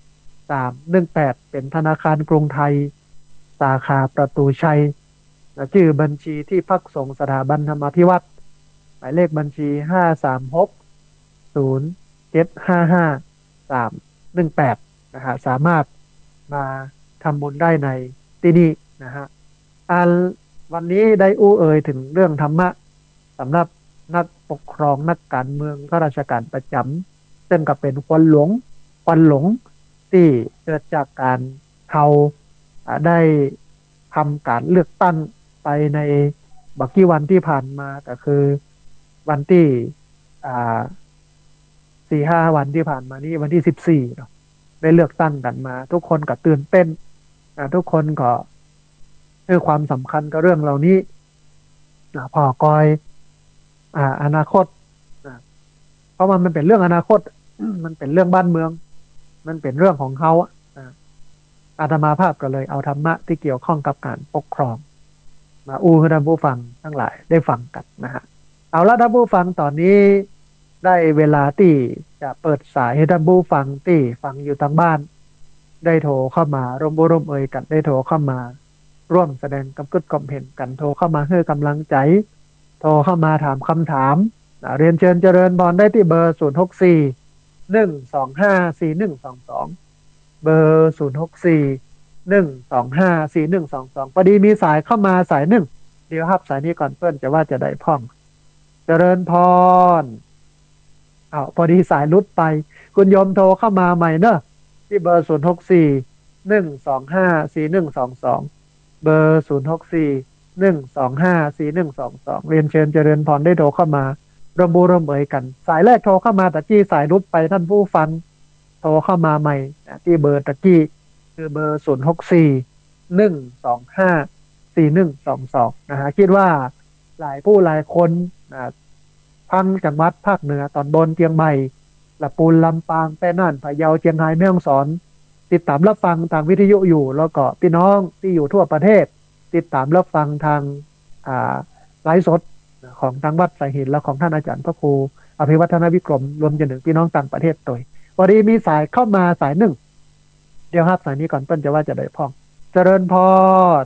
สามหนึ่งแปดเป็นธนาคารกรุงไทยสาขาประตูชัยชื่อบัญชีที่พักสงฆ์สถาบันธรรมาภิวัตน์หมายเลขบัญชีห้าสามหกศูนย์เจ็ดห้าห้าสามหนึ่งแปดนะฮะสามารถมาทำบุญได้ในที่นี่นะฮะอันวันนี้ได้อู้เอ่ยถึงเรื่องธรรมะสำหรับนักปกครองนักการเมืองข้าราชการประจำซึ่งก็เป็นควันหลงควันหลงที่เกิดจากการเขาอ่าได้ทำการเลือกตั้งไปในบักกี่วันที่ผ่านมาก็คือวันที่อ่าสี่ห้าวันที่ผ่านมานี่วันที่สิบสี่เนาะได้เลือกตั้งกันมา ทุกคนก็ตื่นเต้นอ่าทุกคนก็ให้ความสำคัญกับเรื่องเหล่านี้อ่าพอกอยอ่าอนาคตอ่าเพราะมันมันเป็นเรื่องอนาคตมันเป็นเรื่องบ้านเมืองมันเป็นเรื่องของเขาอะอ่าอาตมาภาพก็เลยเอาธรรมะที่เกี่ยวข้องกับการปกครองมาอู้ให้ท่านผู้ฟังทั้งหลายได้ฟังกันนะฮะเอาละท่านผู้ฟังตอนนี้ได้เวลาที่จะเปิดสายให้ท่านผู้ฟังที่ฟังอยู่ทางบ้านได้โทรเข้ามาร่วมบุร่วมเอ่ยกันได้โทรเข้ามาร่วมแสดงความคิดความเห็นกันโทรเข้ามาให้กำลังใจโทรเข้ามาถามคำถามอ่าเรียนเชิญเจริญบอลได้ที่เบอร์ศูนย์หกสี่หนึ่งสองห้าสี่หนึ่งสองสองเบอร์ศูนย์หกสี่หนึ่งสองห้าสี่หนึ่งสองสองพอดีมีสายเข้ามาสายหนึ่งเดี๋ยวครับสายนี้ก่อนเพื่อนจะว่าจะได้พ่องเจริญพรอ้าวพอดีสายรุดไปคุณโยมโทรเข้ามาใหม่เนอะที่เบอร์ศูนย์หกสี่หนึ่งสองห้าสี่หนึ่งสองสองเบอร์ศูนย์หกสี่หนึ่งสองห้าสี่หนึ่งสองสองเรียนเชิญเจริญพรได้โทรเข้ามาร่วมบูร่วมเอ่ยกันสายแรกโทรเข้ามาตะกี้สายรุดไปท่านผู้ฟังโทรเข้ามาใหม่นะที่เบอร์ตะกี้คือเบอร์ศูนย์หกสี่หนึ่งสองห้าสี่หนึ่งสองสองนะฮะคิดว่าหลายผู้หลายคนนะพังจังหวัดภาคเหนือตอนบนเชียงใหม่ลำปูนลำปางแม่น่านพะเยาเชียงรายแม่ฮ่องสอนติดตามรับฟังทางวิทยุอยู่แล้วก็พี่น้องที่อยู่ทั่วประเทศติดตามรับฟังทางอ่าไลฟ์สดของทางวัดสายหินและของท่านอาจารย์พระครูอภิวัฒนวิกรมรวมจนถึงพี่น้องต่างประเทศตัวพอดีมีสายเข้ามาสายหนึ่งเดี๋ยวครับสายนี้ก่อนเปิ้ลจะว่าจะได้พ้องเจริญพร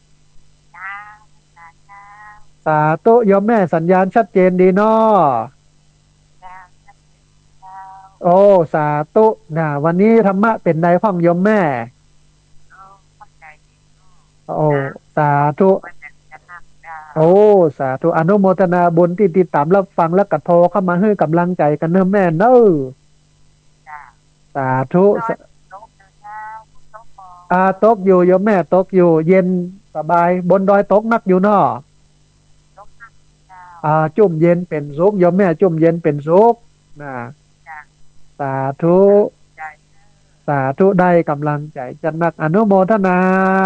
สาธุโยมแม่สัญญาณชัดเจนดีเนาะโอ้สาธุนะวันนี้ธรรมะเป็นใดพ้องโยมแม่โอ้สาธุโอ้สาธุอนุโมทนาบุญที่ติดตามรับฟังและกระโทรเข้ามาให้กำลังใจกันเนอะแม่เนอะสาธุอาตกอยู่โยมแม่ตกอยู่เย็นสบายบนดอยตกนักอยู่เนาะอ่าจุ่มเย็นเป็นสุขโยมแม่จุ่มเย็นเป็นสุขนะสาธุสาธุได้กำลังใจจันนักอนุโมทนา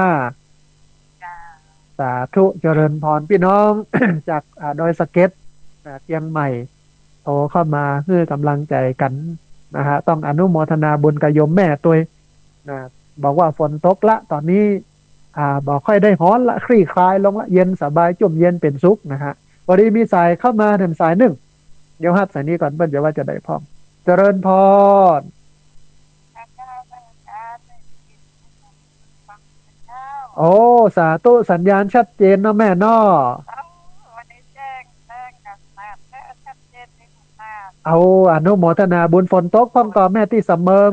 สาธุเจริญพรพี่น้อง จากอ่าดอยสะเก็ดนะเชียงใหม่โทรเข้ามาเพื่อกำลังใจกันนะฮะต้องอนุโมทนาบุญกับโยมแม่ตัวนะบอกว่าฝนตกละตอนนี้อ่าบอกค่อยได้ฮ้อนละคลี่คลายลงละเย็นสบายจุ่มเย็นเป็นสุขนะฮะพอดีมีสายเข้ามาถึงสายหนึ่งเดี๋ยวฮับสายนี้ก่อนเพื่อนจะว่าจะได้พร้อมเจริญพรโอ้สาธุสัญญาณชัดเจนเนาะแม่เนาะเอาอนุโมทนาบุญฝนตกพ้องก่อแม่ที่สำเมิง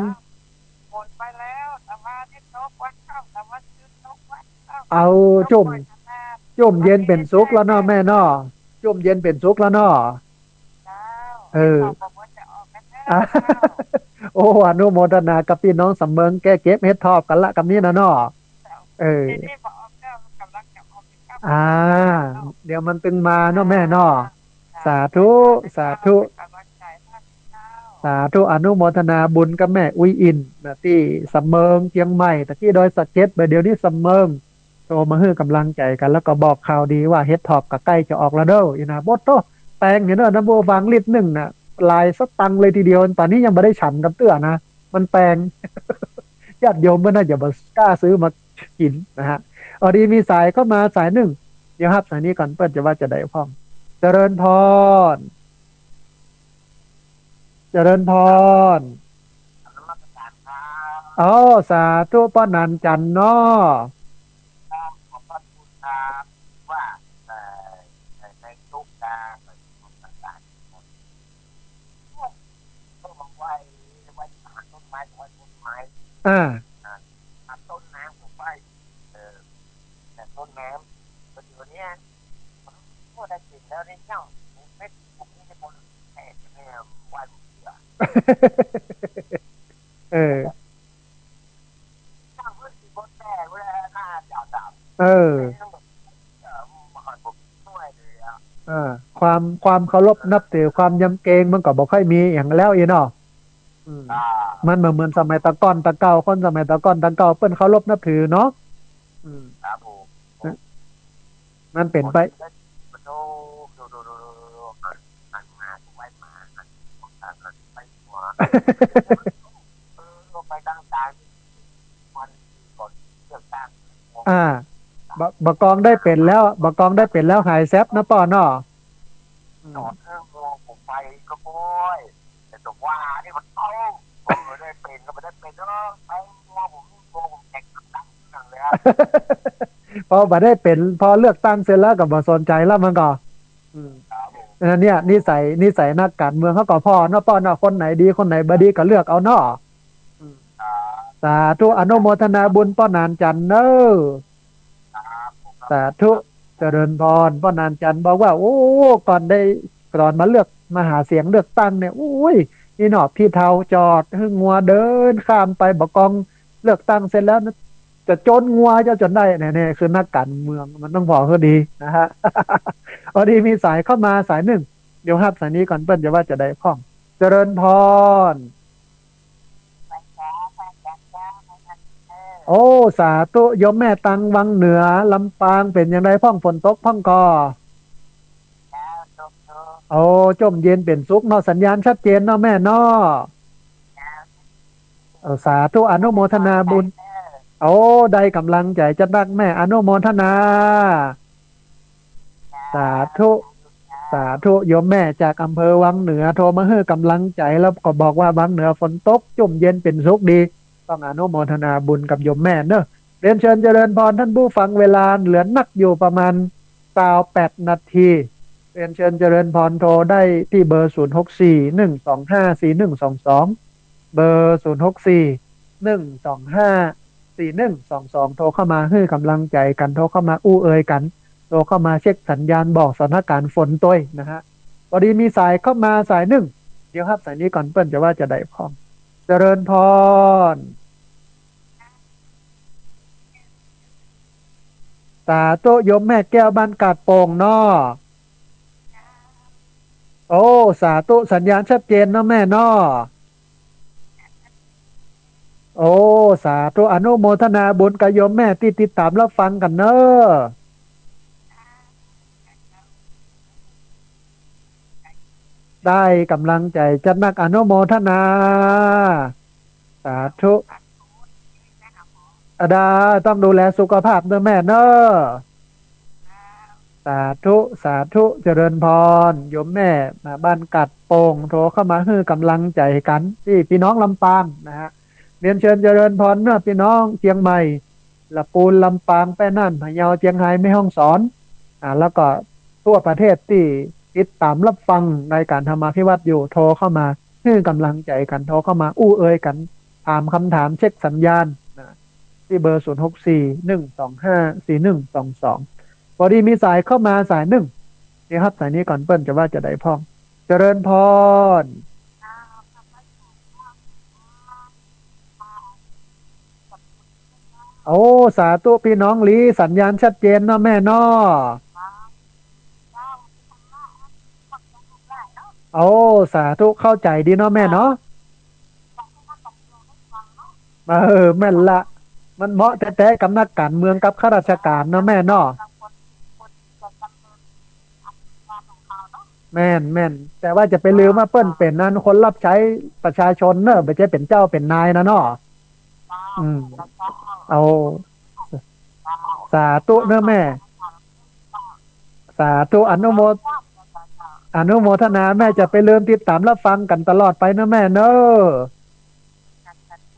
เอาจุ่มจุ่มเย็นเป็นสุขแล้วเนาะแม่เนาะจุ่มเย็นเป็นสุขแล้วเนาะเอออ่ะโอ้อนุโมทนากับพี่น้องสำเมิงแก้เก็บเฮ็ดทอบกันละกับนี้นะเนาะเอออ่าเดี๋ยวมันตึงมาเนาะแม่เนาะสาธุสาธุสาธุอนุโมทนาบุญกับแม่อุ้ยอินนะที่สำเมิงเชียงใหม่แต่ที่ดอยสะเก็ดไปเดี๋ยวนี้สำเมิงโทรมาให้กำลังใจกันแล้วก็บอกข่าวดีว่าเฮ็ดทอบกับใกล้จะออกแล้วเด้ออีนะบดโตแปลงเนี่ยเนอะน้ำโบฟังลิตรหนึ่งน่ะลายสตังเลยทีเดียวตอนนี้ยังไม่ได้ฉันกับเตื้อนะมันแปลง ญาติโยมมันน่าจะบกล้าซื้อมากินนะฮะออดีมีสายเข้ามาสายหนึ่งเดี๋ยวครับสายนี้ก่อนเปิดจะว่าจะได้พ้องเจริญพรเจริญพรอ๋อสาธุป้อนันจันเนาะขอบพระคุณครับว่าเอ่อในทุกการต่างๆก็มาไหว้ไหว้หาต้นไม้ไหว้ต้นไม้อ่าตัดต้นน้ำผมไหว้เออแต่ต้นน้ำปัจจุบันนี้ผมก็ได้กลิ่นแล้วได้เจ้าเม็ดผมนี่จะบนแผ่แม่ไหว้ผมเสือเออเจ้าเพื่อนที่บนแผ่เวลาหน้าจ่าดเอำอไม่ต้องแบบเออมาหาผมด้วยเลยอ่ะอ่าความความเคารพนับถือความยำเกรงมันก็บ่ค่อยมีอย่างแล้วอีเนาะอืมอ่ามันเหมือนเหมือนสมัยตะก้อนตะเก่าคนสมัยตะก้อนตะเก่าเปิ้นเคารพนับถือเนาะอืมครับผมมันเป็นไปคนได้มาดูดูดูดูดูหันหันมาไหว้หมาหันหันหันไปหัวเออลงไปตั้งใจวันก่อนเลือกตั้งอ่าบะบกองได้เป็นแล้วบกองได้เป็นแล้วหายแซบนะป่อเนาะอืมจอดเครื่องมองผมไปก็โอยแต่ตกว่านี่มันโต้ผมไม่ได้เป็นก็ไม่ได้เป็นเนาะไปมองผมมองผมแตกตั้งนั่นเลยอะพอบ่ได้เป็นพอเลือกตั้งเสร็จแล้วก็บ่สนใจแล้วมันก็อืมครับผมอันเนี่ยนิสัยนิสัยนักการเมืองเขาก็พ่อเนาะป้อเนาะคนไหนดีคนไหนบ่ดีก็เลือกเอาเนาะอืมครับสาธุอนุโมทนาบุญป้อนานจันทร์เนอ้อครับผมครับสาธุเจริญพรป้อนานจันทร์บอกว่าโอ้ก่อนได้ก่อนมาเลือกมาหาเสียงเลือกตั้งเนี่ยโอ้ยนี่เนาะพี่เฒ่าจอดหึงงัวเดินข้ามไปบกองเลือกตั้งเสร็จแล้วนะจะจนงัวจะจนได้เนี่ยๆคือนักการเมืองมันต้องบอกเขาดีนะฮะ พอดีมีสายเข้ามาสายหนึ่งเดี๋ยวครับสายนี้ก่อนเปิ้ลจะว่าจะได้ข้องเจริญพรโอ้สาธุโยมแม่ตังวังเหนือลำปางเป็นยังไงพ่องฝนตกพ่องกอโอ้จมเย็นเป็นสุขเนาะสัญญาณชัดเจนเนาะแม่เนาะเออสาธุอนุโมทนาบุญโอ้ได้กำลังใจจะดักแม่อนุโมทนาสาธุสาธุโยมแม่จากอำเภอวังเหนือโทรมาให้กำลังใจแล้วก็บอกว่าวังเหนือฝนตกจุ่มเย็นเป็นสุขดีต้องอนุโมทนาบุญกับโยมแม่เนอะเรียนเชิญเจริญพรท่านผู้ฟังเวลาเหลือนักอยู่ประมาณสาวแปดนาทีเรียนเชิญเจริญพรโทรได้ที่เบอร์ศูนย์หกสี่หนึ่งสองห้าสี่หนึ่งสองสองเบอร์ศูนย์หกสี่หนึ่งสองห้าสี่หนึ่งสองสองโทรเข้ามาให้กำลังใจกันโทรเข้ามาอู้เอ่ยกัน โทรเข้ามาเช็คสัญญาณบอกสถานการณ์ฝนตัวนะฮะพอดีมีสายเข้ามาสายหนึ่งเดี๋ยวครับสายนี้ก่อนเปิ้ลจะว่าจะได้พร้อมเจริญพรสาธุโยมแม่แก้วบ้านกาดโป่งเนาะโอ้สาธุสัญญาณชัดเจนเนาะแม่เนาะโอ้สาธุอนุโมทนาบุญกับโยมแม่ที่ติดตามรับฟังกันเนอะได้กำลังใจจัดนักอนุโมทนาสาธุอาดาต้องดูแลสุขภาพด้วยแม่เนอะสาธุสาธุเจริญพรโยมแม่มาบ้านกัดโป่งโทรเข้ามาให้กำลังใจกันที่พี่น้องลำปางนะฮะเรียนเชิญเจริญพรเนอะพี่น้องเชียงใหม่ละปูนลำปางแป้นั่นพะเยาเชียงรายแม่ฮ่องสอนอ่าแล้วก็ทั่วประเทศที่ติดตามรับฟังในการธรรมาภิวัตน์อยู่โทรเข้ามาให้กำลังใจกันโทรเข้ามาอู้เอ่ยกันถามคำถามเช็คสัญญาณนะที่เบอร์ศูนย์หกสี่หนึ่งสองห้าสี่หนึ่งสองสองพอดีมีสายเข้ามาสายหนึ่งนี่ครับสายนี้ก่อนเปิ้ลจะว่าจะได้พ้องเจริญพรโอ้สาธุพี่น้องลีสัญญาณชัดเจนเนาะแม่เนาะโอ้สาธุเข้าใจดีเนาะแม่เนาะเออแม่นละมันเหมาะแต่แต่กับนักการเมืองกับข้าราชการเนาะแม่เนาะแม่นแม่นแต่ว่าจะไปลืมว่าเปิ้นเป็นนั้นคนรับใช้ประชาชนเนอะไม่ใช่เป็นเจ้าเป็นนายนะเนาะอืมเอาสาธุเนอะแม่สาธุอนุโมอนุโมทนาแม่จะไปลืมติดตามรับฟังกันตลอดไปนะแม่เนอะ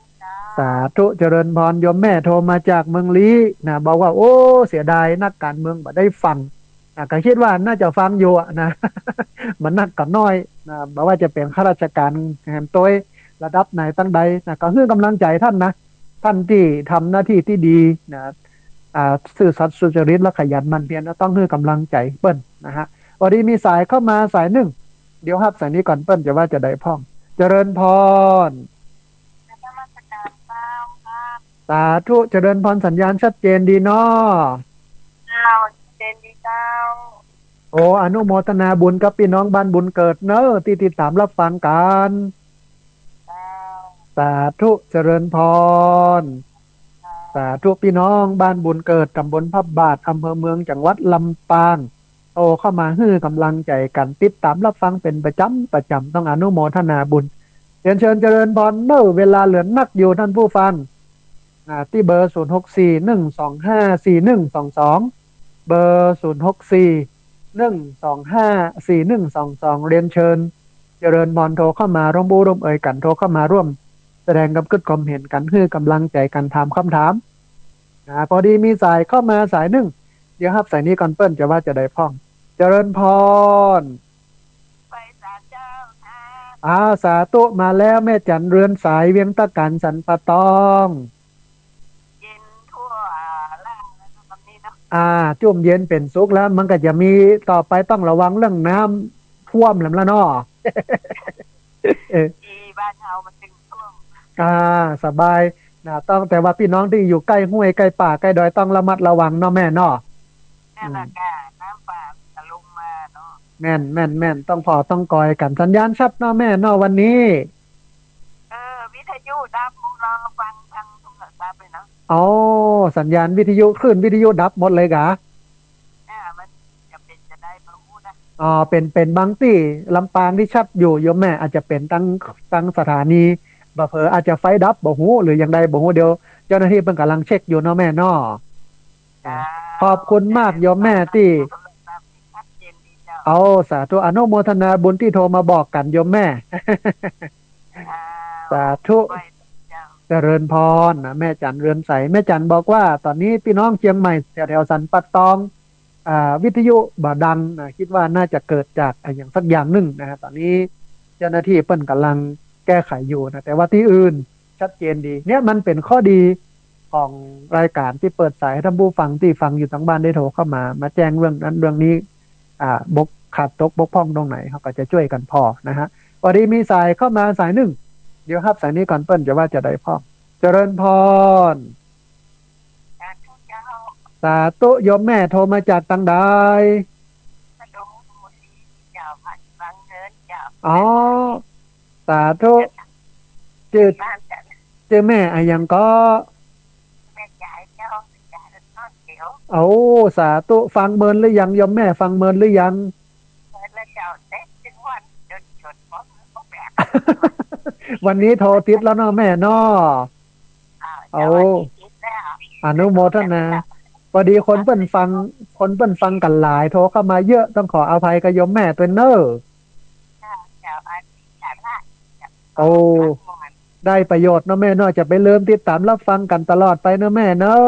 สาธุเจริญพรโยมแม่โทรมาจากเมืองลี้นะบอกว่าโอ้เสียดายนักการเมืองบ่ได้ฟังนะก็คิดว่าน่าจะฟังอยู่อะนะ มันนักกันน้อยนะบอกว่าจะเป็นข้าราชการแห่งตัวระดับไหนตั้งใดนะก็คือกำลังใจท่านนะท่านที่ทำหน้าที่ที่ดีนะอ่าซื่อสัตย์สุจริตและขยันหมั่นเพียรนะต้องให้กำลังใจเปิ้ลนะฮะวันนี้มีสายเข้ามาสายหนึ่งเดี๋ยวครับสายนี้ก่อนเปิ้ลจะว่าจะได้พ่องเจริญพรนมัสการเจ้าครับสาธุเจริญพรสัญญาณชัดเจนดีเนาะเจ้าเจนดีเจ้าโอ้อนุโมทนาบุญกับพี่น้องบ้านบุญเกิดเนอะที่ติดตามรับฟังกันเจ้าสาธุเจริญพรสาธุพี่น้องบ้านบุญเกิดตำบลพับบาทอำเภอเมืองจังหวัดลำปางโตเข้ามาฮื้อกำลังใจกันติดตามรับฟังเป็นประจำประจำต้องอนุโมทนาบุญเรียนเชิญเจริญพรเนอะเวลาเหลือนักอยู่ท่านผู้ฟังอ่าที่เบอร์ศูนย์หกสี่หนึ่งสองห้าสี่หนึ่งสองสองเบอร์ศูนย์หกสี่หนึ่งสองห้าสี่หนึ่งสองสองเรียนเชิญเจริญพรโทรเข้ามาร่วมบูร่วมเอ่ยกันโทรเข้ามาร่วมแสดงกับกึศความเห็นกันคือกำลังใจกันถามคำถามอ่าพอดีมีสายเข้ามาสายหนึ่งเดี๋ยวครับสายนี้ก่อนเปิ้ลจะว่าจะได้พ่องเจริญพรไปสาเจ้าค่ะอ้าวสาธุมาแล้วแม่จันเรือนสายเวียงตะการสันปะตองเย็นทั่วล่างแล้วตอนนี้เนาะอ่าจุ่มเย็นเป็นสุกแล้วมันก็จะมีต่อไปต้องระวังเรื่องน้ำท่วมแล้วละเนาะ เออที่บ้านเฮามันตึงท่วมอ่าสบายนะต้องแต่ว่าพี่น้องที่อยู่ใกล้ห้วยใกล้ป่าใกล้ดอยต้องระมัดระวังเนาะแม่เนาะนั่นแหละค่ะน้ำป่าตะลุมมาเนาะแม่นแม่นแม่นต้องพอต้องกอยกันสัญญาณชัดเนาะแม่เนาะวันนี้เออวิทยุดับรอฟังทางโทรศัพท์เลยเนาะอ๋อสัญญาณวิทยุคลื่นวิทยุดับหมดเลยกะอ่ามันจะเป็นจะได้ประมูนะอ๋อเป็นเป็นบางที่ลำปางที่ชัดอยู่โยมแม่อาจจะเป็นตั้งตั้งสถานีบ่เผลออาจจะไฟดับบ่ฮู้หรือยังใดบ่ฮู้เดี๋ยวเจ้าหน้าที่เพิ่นกำลังเช็คอยู่เนาะแม่เนาะอ่าเจ้าขอบคุณมากโยมแม่ฟังทางที่โทรศัพท์นี่ชัดเจนดีเจ้าเอาสาธุอนุโมทนาบุญที่โทรมาบอกกันโยมแม่อ่าสาธุไปเจ้าเจริญพรนะแม่จันเรือนใสแม่จันบอกว่าตอนนี้พี่น้องเชียงใหม่แถวแถวสันปัตตองอ่าวิทยุบ่ดังนะคิดว่าน่าจะเกิดจากอะอย่างสักอย่างหนึ่งนะฮะตอนนี้เจ้าหน้าที่เปิ้นกำลังแก้ไขอยู่นะแต่ว่าที่อื่นชัดเจนดีเนี่ยมันเป็นข้อดีของรายการที่เปิดสายให้ท่านผู้ฟังที่ฟังอยู่ทั้งบ้านได้โทรเข้ามามาแจ้งเรื่องนั้นเรื่องนี้อ่าบกขาดตกบกพร่องตรงไหนเขาก็จะช่วยกันพอนะฮะวันนี้มีสายเข้ามาสายหนึ่งเดี๋ยวครับสายนี้ก่อนเปิ้ลจะว่าจะได้พ่อเจริญพรสาธุเจ้าสาธุโยมแม่โทรมาจากตังใดพระดงมูลีเจ้าผัดฟังเงินเจ้าอ๋อสาธุจืดบ้านจันเจอแม่อะยังก็แม่ยายเจ้าแม่ยายแล้วนอนเดียวเอาสาธุฟังเมินหรือยังโยมแม่ฟังเมินหรือยังเงินแล้วเจ้าเต็มถึงวันจนจนพร้อมพร้อมแบบวันนี้โทรติดแล้วเนาะแม่เนาะอ้าวเอาเจ้าวันนี้คิดแล้วอนุโมทนาพอดีคนเปิ้นฟังคนเปิ้นฟังกันหลายโทรเข้ามาเยอะต้องขออภัยกับโยมแม่ตัวเนอร์เจ้าอันนี้ฉันละโอ้ได้ประโยชน์เนาะแม่เนาะจะไปเริ่มติดตามรับฟังกันตลอดไปเนาะแม่เนอะ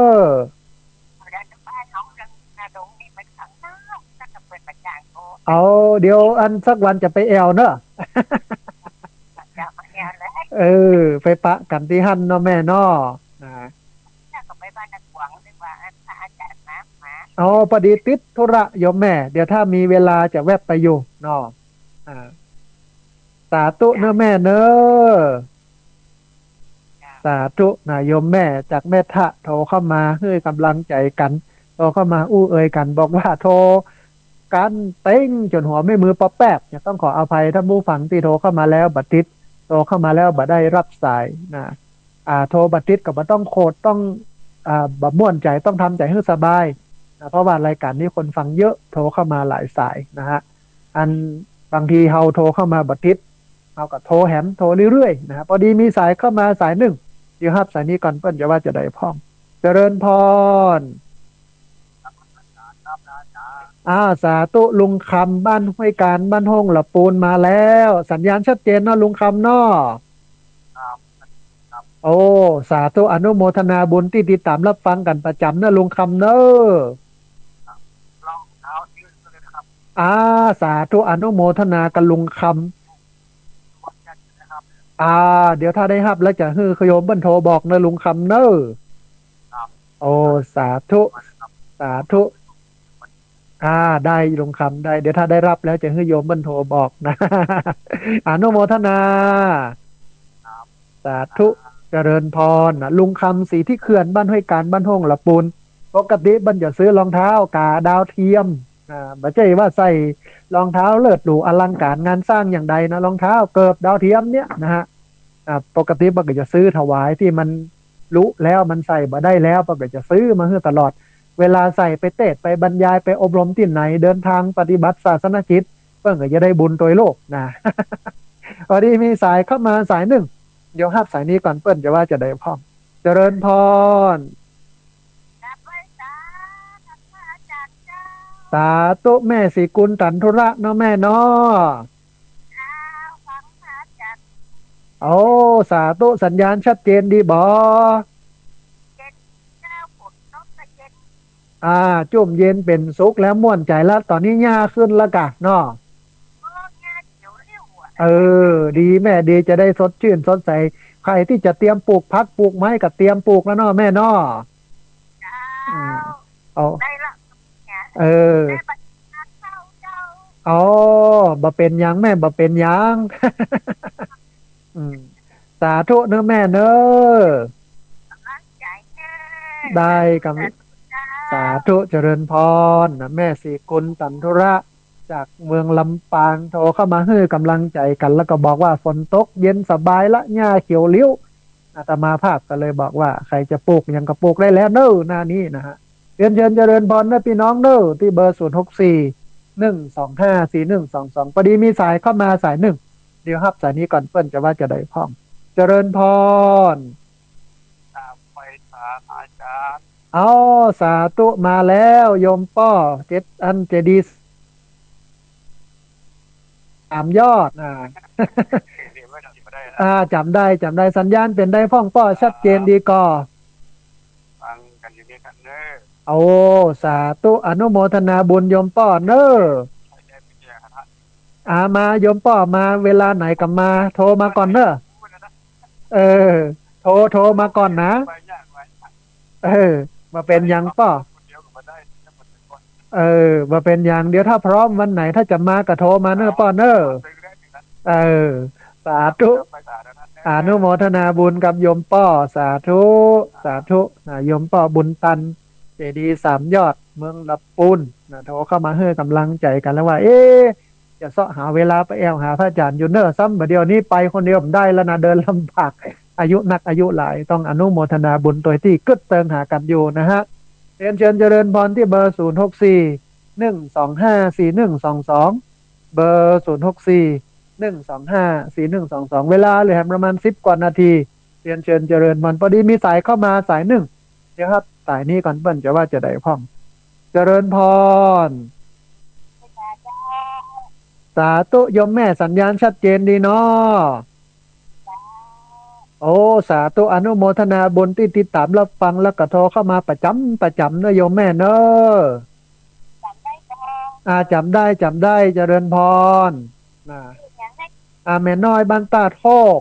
เอาเดี๋ยวอันสักวันจะไปแอวเนอะเออไปปะกันที่หั่นเนาะแม่เนาะนะอ๋อพอดีติดธุระโยมแม่เดี๋ยวถ้ามีเวลาจะแวบไปอยู่เนาะอ่าสาธุเนอะแม่เนอะสาธุนะโยมแม่จากแม่ทะโทรเข้ามาให้กำลังใจกันโทรเข้ามาอู้เอ่ยกันบอกว่าโทรกันเต้งจนหัวไม่มือปอแป๊บจะต้องขออภัยท่านผู้ฟังที่โทรเข้ามาแล้วบัดติดโทรเข้ามาแล้วบัดได้รับสายนะอ่าโทรบัดติดกับบัดต้องโคดต้องอ่าบัดม่วนใจต้องทำใจให้สบายนะเพราะว่ารายการนี้คนฟังเยอะโทรเข้ามาหลายสายนะฮะอันบางทีเฮาโทรเข้ามาบัดติดเอากับโทรแหมโทรเรื่อยๆนะพอดีมีสายเข้ามาสายหนึ่งเดี๋ยวครับสายนี้ก่อนเปิ้ลจะว่าจะได้พ่องเจริญพรอ้าวสาธุลุงคำบ้านห้วยการบ้านห้องหลับปูนมาแล้วสัญญาณชัดเจนเนาะลุงคำเนาะโอ้สาธุอนุโมทนาบุญที่ติดตามรับฟังกันประจำเนอะลุงคำเนอะรองเท้ายืดเลยนะครับอ่าสาธุอนุโมทนากับลุงควัดกันนะครับำอ่าเดี๋ยวถ้าได้ฮับแล้วจะฮือขโยมเบิ้นโทรบอกเนอะลุงคำเนอะครับโอ้สาธุมันครับสาธุอ่าได้ลุงคำได้เดี๋ยวถ้าได้รับแล้วจะฮือโยมเบิ้นโทรบอกนะอนุโมทนาครับสาธุเจริญพรนะลุงคำสีที่เขื่อนบ้านห้วยการบ้านห้องละปูนปกติบันจะซื้อรองเท้ากาดาวเทียมอ่าบัจเจว่าใส่รองเท้าเลิศหรูอลังการงานสร้างอย่างใดนะรองเท้าเกิบดาวเทียมเนี่ยนะฮะอ่าปกติบันก็จะซื้อถวายที่มันรู้แล้วมันใส่บ่ได้แล้วบันก็จะซื้อมาเพื่อตลอดเวลาใส่ไปเทศน์ไปบรรยายไปอบรมที่ไหนเดินทางปฏิบัติศาสนกิจเพื่อนก็จะได้บุญโดยโลกนะ พอดีมีสายเข้ามาสายหนึ่ง เดี๋ยวฮับสายนี้ก่อนเปิ้ลจะว่าจะได้พ่อมเจริญพรนับไว้สานับมาจากเจ้าสาธุแม่สีกุลตันธุระเนาะแม่เนาะข้าวฟังมาจากโอ้สาธุสัญญาณชัดเจนดีบอเจ็ดเจ้าผลนกกระเจ็ดอ่าจุ่มเย็นเป็นสุขแล้วม่วนใจแล้วตอนนี้ย่าขึ้นและกะเนาะเมื่องาเขียวเรียวอ่ะเออดีแม่ดีจะได้สดชื่นสดใสใครที่จะเตรียมปลูกพักปลูกไม้กับเตรียมปลูกแล้วเนาะแม่เนาะเจ้าอืมเอาได้ละเนี่ยเออได้บัตรเจ้าเจ้าอ๋อบ่เป็นหยังแม่บ่เป็นหยังอืมสาธุเนอะแม่เนอะกำลังใจแน่ได้กับแต่เจ้าสาธุเจริญพรนะแม่สีกุลตันธุระจากเมืองลำปางโทรเข้ามาให้กำลังใจกันแล้วก็บอกว่าฝนตกเย็นสบายละหญ้าเขียวเลี้ยวอาตมาภาพก็เลยบอกว่าใครจะปลูกยังก็ปลูกได้แล้วเน้อหน้านี้นะฮะเรียนเชิญเจริญพรนะพี่น้องเน้อที่เบอร์ศูนย์หกสี่หนึ่งสองห้าสี่หนึ่งสองสองพอดีมีสายเข้ามาสายหนึ่งเดี๋ยวครับสายนี้ก่อนเปิ้ลจะว่าจะได้พ้องเจริญพรตามไปถามอาจารย์เอาสาธุมาแล้วโยมป้อเจ็ดอันเจดีย์สามยอดอ่าเรียนไม่ได้มาได้นะอ่าจำได้จำได้สัญญาณเป็นได้พ่องป้อชัดเจนดีก่อฟังกันอยู่นี่กันเนอโอ้สาธุอนุโมทนาบุญโยมป้อเนอใช้ได้เป็นเดียร์ครับอามาโยมป้อมาเวลาไหนกับมาโทรมาก่อนเนอะเออโทรโทรมาก่อนนะไปยากไว้เออมาเป็นยังป้อคนเดียวก็มาได้ทั้งหมดทุกคนเออมาเป็นยังเดี๋ยวถ้าพร้อมวันไหนถ้าจะมาก็โทรมาเนอะป้อเนอะเออสาธุ อนุโมทนาบุญกับโยมป้อสาธุสาธุนะโยมป้อบุญตันเจดีย์สามยอดเมืองลับปูนนะโทรเข้ามาให้กำลังใจกันแล้วว่า เอ๊ะจะเสาะหาเวลาไปแอลหาพระอาจารย์อยู่เนอร์ซ้ำเดี๋ยวนี้ไปคนเดียวผมได้แล้วนะเดินลำบากอายุนักอายุหลายต้องอนุโมทนาบุญตัวที่กึดเติงหากันอยู่นะฮะเรียนเชิญเจริญพรที่เบอร์ศูนย์หกสี่หนึ่งสองห้าสี่หนึ่งสองสองเบอร์ศูนย์หกสี่หนึ่งสองห้าสี่หนึ่งสองสองเวลาเหลือประมาณสิบกว่านาทีเรียนเชิญเจริญพรพอดีมีสายเข้ามาสายหนึ่งเดี๋ยวครับสายนี้ก่อนเปิ้ลจะว่าจะได้พ่องเจริญพรสาธุโยมแม่สัญญาณชัดเจนดีเนาะโอ้สาธุอนุโมทนาบุญที่ติดตามรับฟังแล้วก็โทรเข้ามาประจำประจำเนอะโยมแม่เนอะอ่าจำได้จำได้เจริญพรนะอ่าแม่น้อยบ้านตาดโคก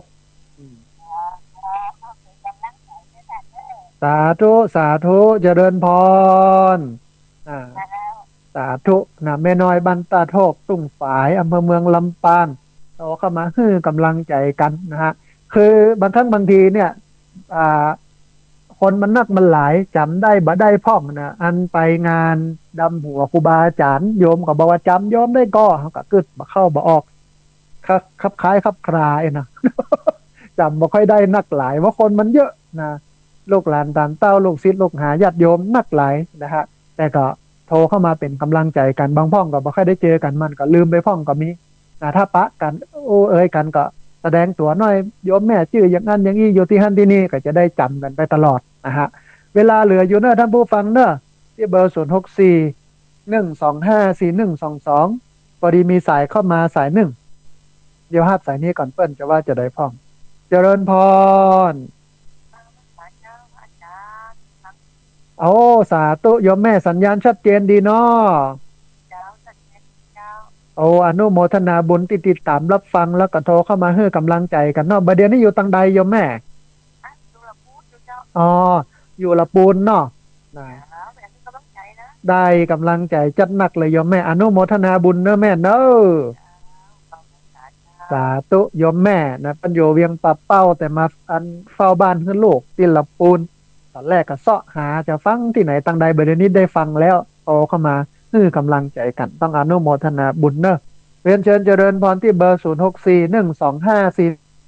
สาธุสาธุเจริญพรอ่าสาธุนะแม่น้อยบ้านตาดโคกตุ้งฝายอำเภอเมืองลำปางโตเข้ามาฮื้อกำลังใจกันนะฮะคือบางครั้งบางทีเนี่ยอ่าคนมันนักมันหลายจำได้บ่ได้พ่องนะอันไปงานดำหัวครูบาอาจารย์โยมก็บอกว่าจำโยมได้ก็เขาก็กึดมาเข้าบ่ออกครับคับคล้ายคับคลายนะ จำบ่ค่อยได้นักหลายว่าคนมันเยอะนะลูกหลานตามเต้าลูกศิษย์ลูกหาญาติโยมนักหลายนะฮะแต่ก็โทรเข้ามาเป็นกำลังใจกันบางพ่องก็บ่ค่อยได้เจอกันมันก็ลืมไปพ่องก็มีนะถ้าปะกันโอ้เอ้ยกันก็แสดงตัวหน่อยโยมแม่ชื่ออย่างนั้นอย่างนี้อยู่ที่ฮันที่นี่ก็จะได้จำกันไปตลอดนะฮะเวลาเหลืออยู่เนอะท่านผู้ฟังเนอะที่เบอร์ศูนย์หกสี่หนึ่งสองห้าสี่หนึ่งสองสองพอดีมีสายเข้ามาสายหนึ่งเดี๋ยวห้าสายนี้ก่อนเปิ้ลจะว่าจะได้พ่องเจริญพรโอ้สาธุโยมแม่สัญญาณชัดเจนดีเนาะเจ้าสัญญาณเจ้าโอ้อนุโมทนาบุญที่ติดตามรับฟังแล้วก็โทรเข้ามาให้กำลังใจกันเนาะบัดเดี๋ยวนี้อยู่ตังใดโยมแม่อ่ะดูละพูดดูเจ้าอ๋ออยู่ละปูนเนาะนะเจ้าแบบนี้ก็ต้องใจนะได้กำลังใจจัดหนักเลยโยมแม่อนุโมทนาบุญเนอะแม่เนอะเจ้าขอบคุณค่ะเจ้าสาธุโยมแม่นะปัญโยเวียงปะเป้าแต่มาอันเฝ้าบ้านคือลูกที่ละปูนตอนแรกก็เสาะหาจะฟังที่ไหนตังใดบัดเดี๋ยวนี้ได้ฟังแล้วโตเข้ามาคือกำลังใจกันต้องอนุโมทนาบุญเนอะเรียนเชิญเจริญพรที่เบอร์ศูนย์หกสี่หนึ่งสองห้าสี่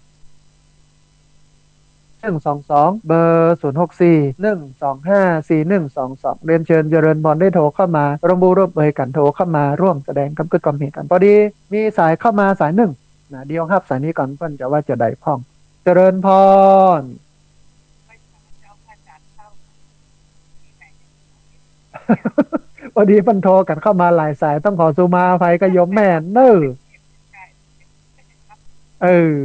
หนึ่งสองสองเบอร์ศูนย์หกสี่หนึ่งสองห้าสี่หนึ่งสองสองเรียนเชิญเจริญพรได้โทรเข้ามาร่วมบูร่วมเอ่ยกันโทรเข้ามาร่วมแสดงกำกึดความเห็นกันพอดีมีสายเข้ามาสายหนึ่งนะเดียวครับสายนี้ก่อนเพิ่นจะว่าจะได้พ้องเจริญพรไม่ใช่เจ้าพระจันทร์เข้าที่ไหนพอดีเพิ่นโทรกันเข้ามาหลายสายต้องขอสุมาอภัยก็ยมแม่เน้อใช่ครับเออ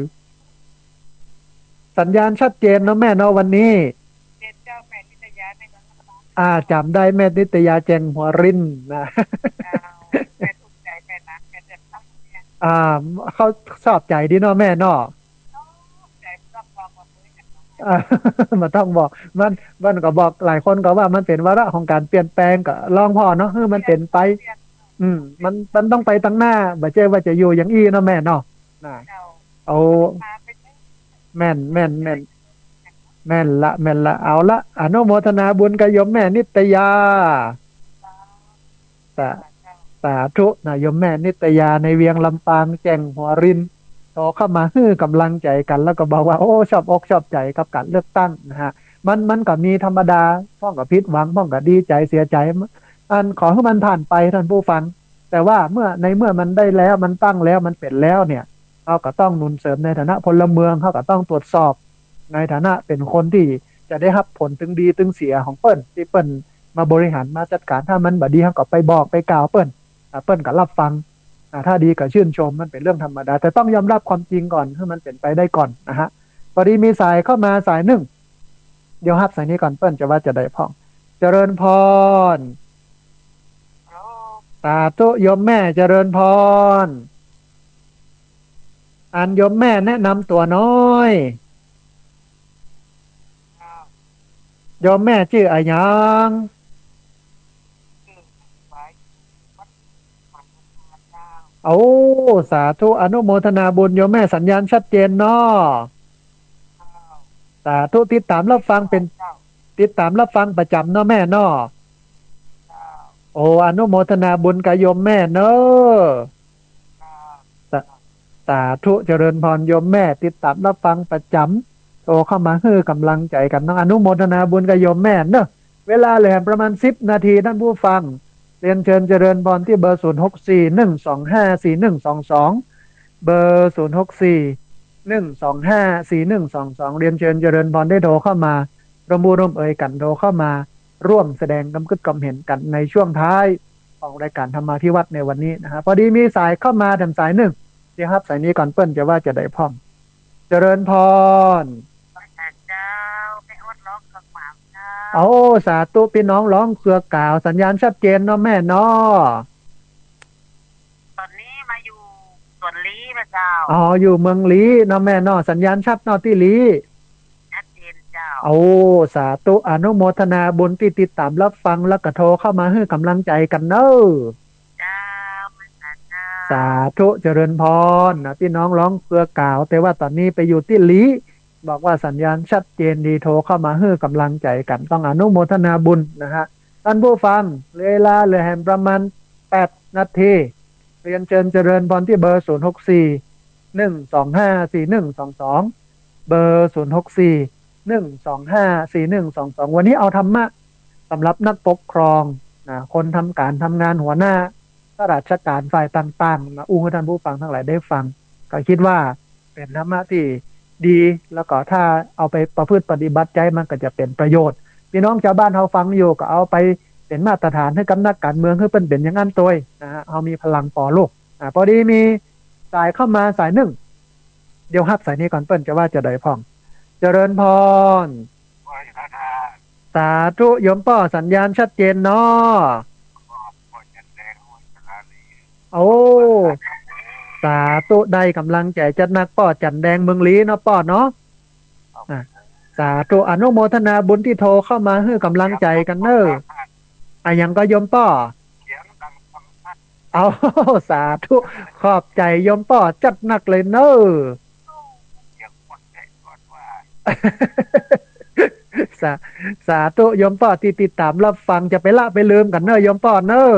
สัญญาณชัดเจนเนาะแม่เนาะวันนี้เจ้าเจ้าแม่นิตยาในเมืองลำปางอ่าจำได้แม่นิตยาแจงหัวรินนะเจ้าแม่ทุกข์ใจแม่นักแม่เดือดร้อนเนี่ยอ่าเขาชอบใจดีเนาะแม่เนาะน้องใจรับความมาคุยกันน้องอ่ามันต้องบอกมันมันก็บอกหลายคนก็ว่ามันเป็นวาระของการเปลี่ยนแปลงก็ลองพอเนาะคือเปลี่ยนมันเป็นไปเปลี่ยนอืมมันเป็นมันต้องไปตั้งหน้าบ่ใช่ว่าจะอยู่อย่างอี้เนาะแม่เนาะน่ะเจ้าเอาก็ต้องพาไปได้แม่นแม่นแม่นจะได้กันเนาะแม่นละแม่นละเอาละอนุโมทนาบุญกับโยมแม่นิตยาเจ้าสาเจ้าค่ะเจ้าสาธุนะโยมแม่นิตยาในเวียงลำปางแจ้งหัวรินโทรเข้ามาฮื้อกำลังใจกันแล้วก็บอกว่าโอ้ชอบอกชอบใจกับการเลือกตั้งนะฮะ มันมันก็มีธรรมดาพ่องกับพิษหวังพ่องกับดีใจเสียใจอันขอให้มันผ่านไปท่านผู้ฟังแต่ว่าเมื่อในเมื่อมันได้แล้วมันตั้งแล้วมันเป็นแล้วเนี่ยเขาก็ต้องหนุนเสริมในฐานะพลเมืองเขาก็ต้องตรวจสอบในฐานะเป็นคนที่จะได้รับผลตึงดีตึงเสียของเปิ้นที่เปิ้นมาบริหารมาจัดการถ้ามันบดีเขาก็ไปบอกไปกล่าวเปิ้นอ่าเปิ้นก็รับฟังอ่าถ้าดีก็ชื่นชมมันเป็นเรื่องธรรมดาแต่ต้องยอมรับความจริงก่อนให้มันเป็นไปได้ก่อนนะฮะพอดีมีสายเข้ามาสายหนึ่ง เดี๋ยวฮับสายนี้ก่อนเปิ้นจะว่าจะได้พองเจริญพรโอ้สาธุโยมแม่เจริญพรอันโยมแม่แนะนำตัวน้อยเจ้าโยมแม่ชื่ออะไรยังคือไว้วัดมันพระเจ้าโอ้สาธุอนุโมทนาบุญโยมแม่สัญญาณชัดเจนเนาะเจ้าสาธุติดตามรับฟังเป็นเจ้าติดตามรับฟังประจำเนาะแม่เนาะเจ้าโอ้อนุโมทนาบุญกับโยมแม่เนาะเจ้าสาสาธุเจริญพรโยมแม่ติดตามรับฟังประจำโทรเข้ามาให้กำลังใจกันน้องอนุโมทนาบุญกับโยมแม่เนอะเวลาเหลือประมาณสิบนาทีท่านผู้ฟังเรียนเชิญเจริญพรที่เบอร์ศูนย์หกสี่หนึ่งสองห้าสี่หนึ่งสองสองเบอร์ศูนย์หกสี่หนึ่งสองห้าสี่หนึ่งสองสองเรียนเชิญเจริญพรได้โทรเข้ามาร่วมบูร่วมเอ่ยกันโทรเข้ามาร่วมแสดงกำกึดกำเห็นกันในช่วงท้ายของรายการธรรมาธิวัฒน์ในวันนี้นะฮะพอดีมีสายเข้ามาทางสายหนึ่ง เดี๋ยวครับสายนี้ก่อนเปิ้นจะว่าจะได้พร้อมเจริญพรพระเจ้าแม่อดร้องกับหมาเจ้าเอาสาธุพี่น้องร้องเครือกล่าวสัญญาณชัดเจนเนาะแม่เนาะตอนนี้มาอยู่สวนลี้พระเจ้าอ๋ออยู่เมืองลีเนาะแม่เนาะสัญญาณชัดเนาะที่ลีชัดเจนเจ้าเอาสาธุอนุโมทนาบุญที่ติดตามรับฟังแล้วก็โทรเข้ามาให้กำลังใจกันเนอะเจ้าพระเจ้าสาธุเจริญพรนะพี่น้องร้องเครือกล่าวแต่ว่าตอนนี้ไปอยู่ที่ลีบอกว่าสัญญาณชัดเจนดีโทรเข้ามาให้กำลังใจกันต้องอนุโมทนาบุญนะฮะท่านผู้ฟังเวลาเหลือแห่งประมาณแปดนาทีเรียนเชิญเจริญพรที่เบอร์ศูนย์หกสี่หนึ่งสองห้าสี่หนึ่งสองสองเบอร์ศูนย์หกสี่หนึ่งสองห้าสี่หนึ่งสองสองวันนี้เอาธรรมะสำหรับนักปกครองนะคนทำการทำงานหัวหน้าข้าราชการฝ่ายต่างๆมาอู้ให้ท่านผู้ฟังทั้งหลายได้ฟังก็คิดว่าเป็นธรรมะที่ดีแล้วก็ถ้าเอาไปประพฤติปฏิบัติใจมันก็จะเป็นประโยชน์พี่น้องชาวบ้านเขาฟังอยู่ก็เอาไปเป็นมาตรฐานให้กับนักการเมืองให้เป็นเป็นอย่างนั้นตัวนะฮะเขามีพลังปอโลกอ่าพอดีมีสายเข้ามาสายหนึ่งเดี๋ยวฮับสายนี้ก่อนเปิ้นจะว่าจะได้พองเจริญพรขอให้พระทาสาธุโยมป่อสัญญาณชัดเจนเนาะพอจะแดงหัวจะลาลีโอ้สาธุได้กำลังใจจัดนักป่อจันแดงเมืองลีเนาะป่อเนาะอ่ะสาธุอนุโมทนาบุญที่โทรเข้ามาให้กำลังใจกันเนอะอ่ะยังก็โยมป่อเสียงดังฟังชัดเอาสาธุขอบใจโยมป่อจัดหนักเลยเนอะเสียงคนใจกดว่าสาสาธุโยมป่อที่ติดตามรับฟังจะไปละไปลืมกันเนอะโยมป่อเนอะ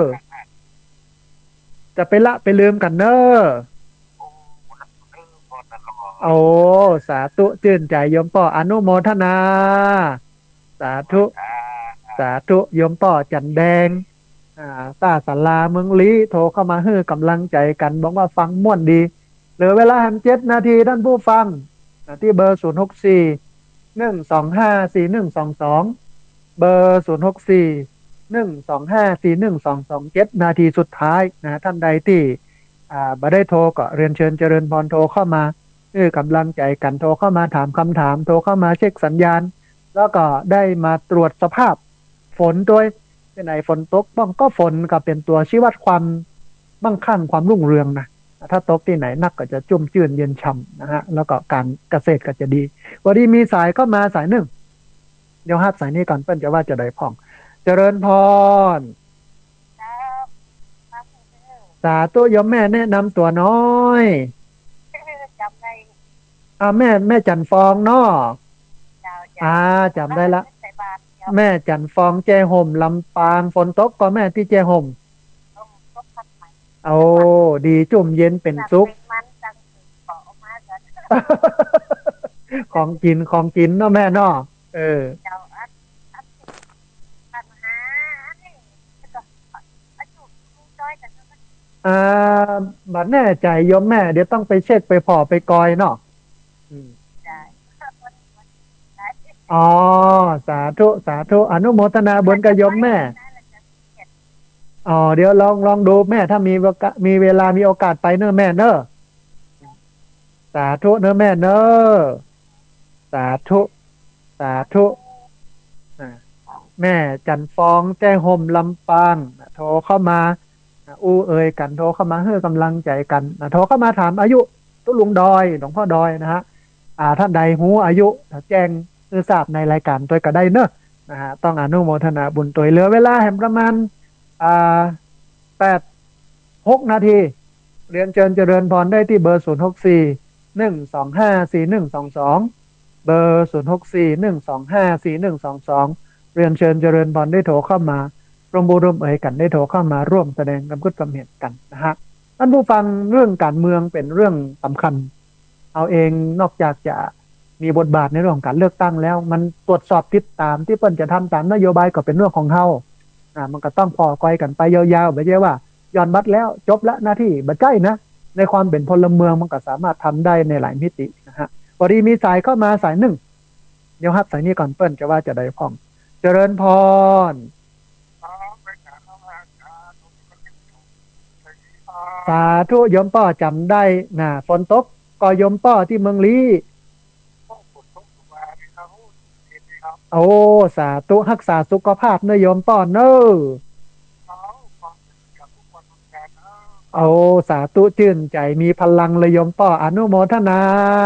จะไปละไปลืมกันเนอะโอ้นักเออพอตลอโอ้ดสาธุชื่นใจโยมป่ออนุโมทนาสาธุสาธุโยมป่อจันแดงอ่าตาสาราเมืองลี้โทรเข้ามาให้กำลังใจกันบอกว่าฟังม่วนดีเหลือเวลาแฮมเจ็ดนาทีท่านผู้ฟังที่เบอร์ศูนย์หกสี่หนึ่งสองห้าสี่หนึ่งสองสองเบอร์ศูนย์หกสี่หนึ่งสองห้าสี่หนึ่งสองสองเจ็ดนาทีสุดท้ายนะท่านใดที่อ่าบ่ได้โทรก็เรียนเชิญเจริญพรโทรเข้ามาเออกำลังใจกันโทรเข้ามาถามคำถามโทรเข้ามาเช็คสัญญาณแล้วก็ได้มาตรวจสภาพฝนด้วยเป็นไหนฝนตกบ้างก็ฝนก็เป็นตัวชี้วัดความมั่งคั่งความรุ่งเรืองนะถ้าตกที่ไหนนักก็จะชุ่มชื่นเย็นฉ่ำนะฮะแล้วก็การเกษตรก็จะดีวันนี้มีสายเข้ามาสายหนึ่งเดี๋ยวฮับสายนี้ก่อนเปิ้นจะว่าจะได้พ่องเจริญพรสาธุโยมแม่แนะนำตัวน้อยจำได้อ่าแม่แม่จันฟองเนาะเจ้าอ่าเจ้าจำได้ละใส่บาตรเจ้าแม่จันฟองแจห่มลำปางฝนตกก็แม่ที่แจห่มต้องต้องพักใหม่โอ้ดีจุ่มเย็นเป็นจากสุขเป็นมันจังขอออกมากันของกินของกินเนาะแม่เนาะเออเจ้าอัดอัดปัญหาอันนี้ก็อายุจ้อยกันก็อ่าบัดแน่ใจโยมแม่เดี๋ยวต้องไปเช็คไปพอไปกอยเนาะอืมได้ได้อ๋อสาธุสาธุอนุโมทนาบุญกับโยมแม่อ๋อเดี๋ยวลองลองดูแม่ถ้ามีโอกาสมีเวลามีโอกาสไปเนอะแม่เนอะสาธุเนอะแม่เนอะสาธุสาธุอ่าแม่จันฟองแจ้งห่มลำปางโทรเข้ามาอู้เอ่ยกันโทรเข้ามาให้กำลังใจกันโทรเข้ามาถามอายุตุลุงดอยหลวงพ่อดอยนะฮะอ่าท่านใดหูอายุแจ้งคือทราบในรายการตัวก็ได้เนอะนะฮะต้องอนุโมทนาบุญตัวเหลือเวลาแห่งประมาณอ่าแปดหกนาทีเรียนเชิญเจริญพรได้ที่เบอร์ศูนย์หกสี่หนึ่งสองห้าสี่หนึ่งสองสองเบอร์ศูนย์หกสี่หนึ่งสองห้าสี่หนึ่งสองสองเรียนเชิญเจริญพรได้โทรเข้ามาร่วมบูร่วมเอ่ยกันได้โทรเข้ามาร่วมแสดงความคิดความเห็นกันนะฮะท่านผู้ฟังเรื่องการเมืองเป็นเรื่องสำคัญเอาเองนอกจากจะมีบทบาทในเรื่องของการเลือกตั้งแล้วมันตรวจสอบติดตามที่เปิ้นจะทำตามนโยบายก็เป็นเรื่องของเฮาอ่ามันก็ต้องพอคอยกันไปยาวๆไม่ใช่ว่าย้อนบัตรแล้วจบละหน้าที่บัดใกล้นะในความเป็นพลเมืองมันก็สามารถทำได้ในหลายมิตินะฮะพอดีมีสายเข้ามาสายหนึ่งเดี๋ยวครับสายนี้ก่อนเปิ้ลจะว่าจะได้พ้องเจริญพรสาธุโยมป้อจำได้นะฝนตกก็โยมป้อที่เมืองลี้โอ้สาธุรักษาสุขภาพเนอะโยมป้อเนอะโอ้สาธุชื่นใจมีพลังเลยโยมป้ออนุโมทนา